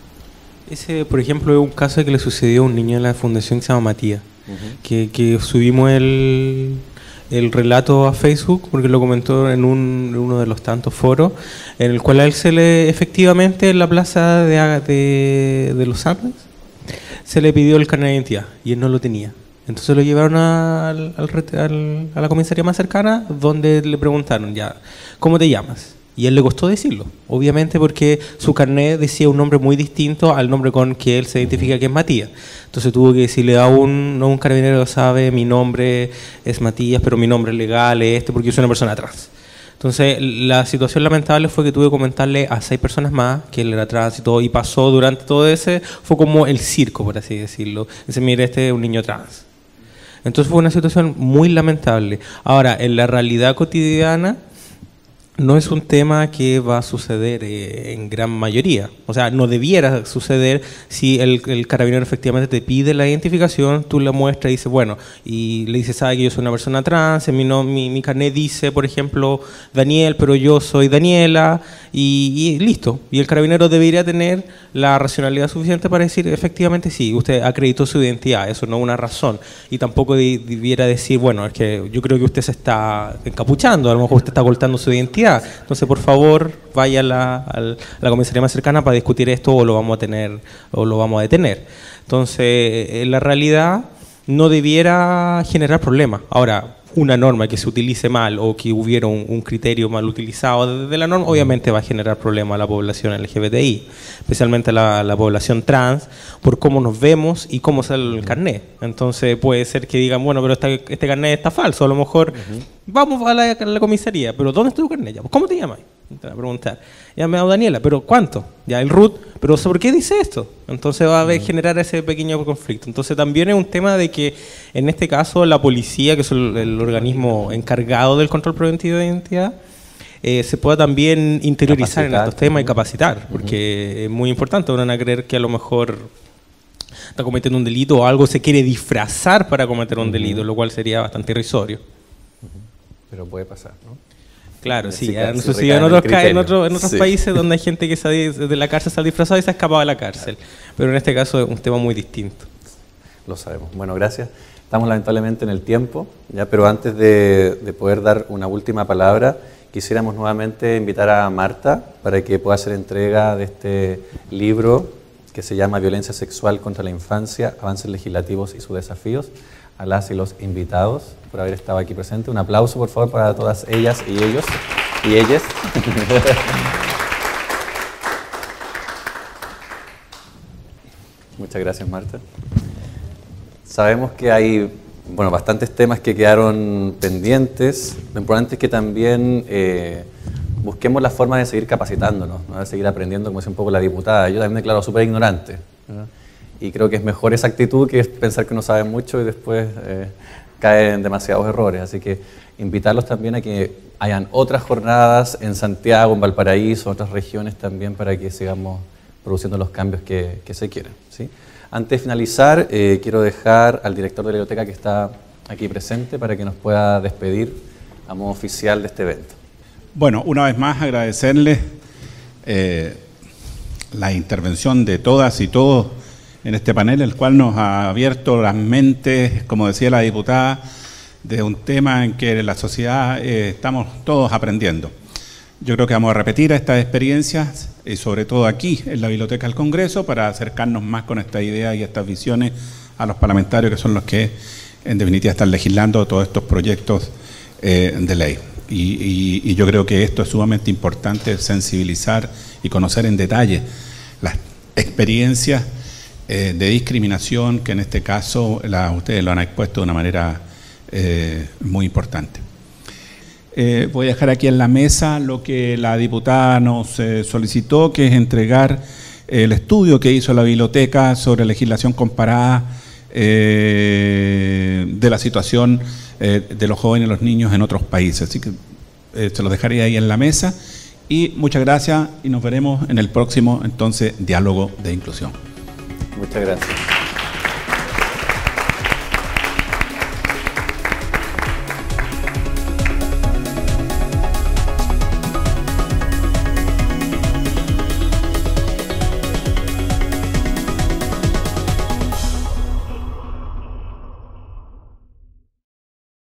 Ese, por ejemplo, es un caso que le sucedió a un niño en la fundación que se llama Matías, uh-huh. que, que subimos el, el relato a Facebook porque lo comentó en, un, en uno de los tantos foros, en el cual a él se le, efectivamente, en la plaza de, de, de los Andes, se le pidió el carnet de identidad y él no lo tenía. Entonces lo llevaron al, al, al, a la comisaría más cercana, donde le preguntaron, ya, ¿cómo te llamas? Y a él le costó decirlo, obviamente porque su carnet decía un nombre muy distinto al nombre con que él se identifica, que es Matías. Entonces tuvo que decirle a un, no, un carabinero, sabe, mi nombre es Matías, pero mi nombre legal es este porque yo soy una persona trans. Entonces la situación lamentable fue que tuve que comentarle a seis personas más que él era trans y todo, y pasó durante todo ese, fue como el circo, por así decirlo. Dice, mire, este es un niño trans. Entonces fue una situación muy lamentable. Ahora, en la realidad cotidiana, no es un tema que va a suceder eh, en gran mayoría. O sea, no debiera suceder si el, el carabinero efectivamente te pide la identificación, tú la muestras y dices, bueno, y le dices, sabe que yo soy una persona trans, mi, no, mi, mi carnet dice, por ejemplo, Daniel, pero yo soy Daniela, y, y listo. Y el carabinero debería tener la racionalidad suficiente para decir, efectivamente sí, usted acreditó su identidad, eso no es una razón. Y tampoco de, debiera decir, bueno, es que yo creo que usted se está encapuchando, a lo mejor usted está ocultando su identidad. Entonces, por favor, vaya a la, a la comisaría más cercana para discutir esto o lo vamos a tener o lo vamos a detener. Entonces, en la realidad no debiera generar problemas. Ahora, una norma que se utilice mal o que hubiera un, un criterio mal utilizado desde la norma, obviamente va a generar problemas a la población L G B T I, especialmente a la, la población trans, por cómo nos vemos y cómo sale el carnet. Entonces puede ser que digan, bueno, pero este, este carnet está falso, a lo mejor uh-huh. vamos a la, a la comisaría, pero ¿dónde está tu carnet? Ya, pues, ¿cómo te llamas? Te van a preguntar. Ya me llamo Daniela, pero ¿cuánto? Ya el root, pero ¿por qué dice esto? Entonces va a haber, generar ese pequeño conflicto. Entonces también es un tema de que en este caso la policía, que es el, el organismo encargado del control preventivo de identidad, eh, se pueda también interiorizar capacitar, en estos temas y capacitar, porque uh-huh. es muy importante. Van a creer que a lo mejor está cometiendo un delito o algo se quiere disfrazar para cometer un uh-huh. delito, lo cual sería bastante irrisorio. Uh-huh. Pero puede pasar, ¿no? Claro, sí, ha sucedido en otros, en otros, en otros sí. países donde hay gente que sale de la cárcel, sale disfrazada y se ha escapado de la cárcel. Pero en este caso es un tema muy distinto. Lo sabemos. Bueno, gracias. Estamos lamentablemente en el tiempo, ya, pero antes de, de poder dar una última palabra, quisiéramos nuevamente invitar a Marta para que pueda hacer entrega de este libro que se llama Violencia Sexual contra la Infancia, Avances Legislativos y sus Desafíos, a las y los invitados por haber estado aquí presentes. Un aplauso, por favor, para todas ellas y ellos y ellas. Muchas gracias, Marta. Sabemos que hay bueno, bastantes temas que quedaron pendientes. Lo importante es que también eh, busquemos la forma de seguir capacitándonos, ¿no? De seguir aprendiendo, como decía un poco la diputada. Yo también me declaro súper ignorante, ¿no? Y creo que es mejor esa actitud que pensar que uno sabe mucho y después eh, cae en demasiados errores. Así que invitarlos también a que hayan otras jornadas en Santiago, en Valparaíso, otras regiones también, para que sigamos produciendo los cambios que, que se quieren, ¿sí? Antes de finalizar, eh, quiero dejar al director de la biblioteca que está aquí presente para que nos pueda despedir a modo oficial de este evento. Bueno, una vez más agradecerles eh, la intervención de todas y todos en este panel, el cual nos ha abierto las mentes, como decía la diputada, de un tema en que la sociedad eh, estamos todos aprendiendo. Yo creo que vamos a repetir estas experiencias, y sobre todo aquí, en la Biblioteca del Congreso, para acercarnos más con esta idea y estas visiones a los parlamentarios, que son los que, en definitiva, están legislando todos estos proyectos eh, de ley. Y, y, y yo creo que esto es sumamente importante, sensibilizar y conocer en detalle las experiencias eh, de discriminación que en este caso la, ustedes lo han expuesto de una manera eh, muy importante. Eh, voy a dejar aquí en la mesa lo que la diputada nos eh, solicitó, que es entregar el estudio que hizo la biblioteca sobre legislación comparada eh, de la situación eh, de los jóvenes y los niños en otros países. Así que eh, se los dejaría ahí en la mesa. Y muchas gracias y nos veremos en el próximo, entonces, diálogo de inclusión. Muchas gracias.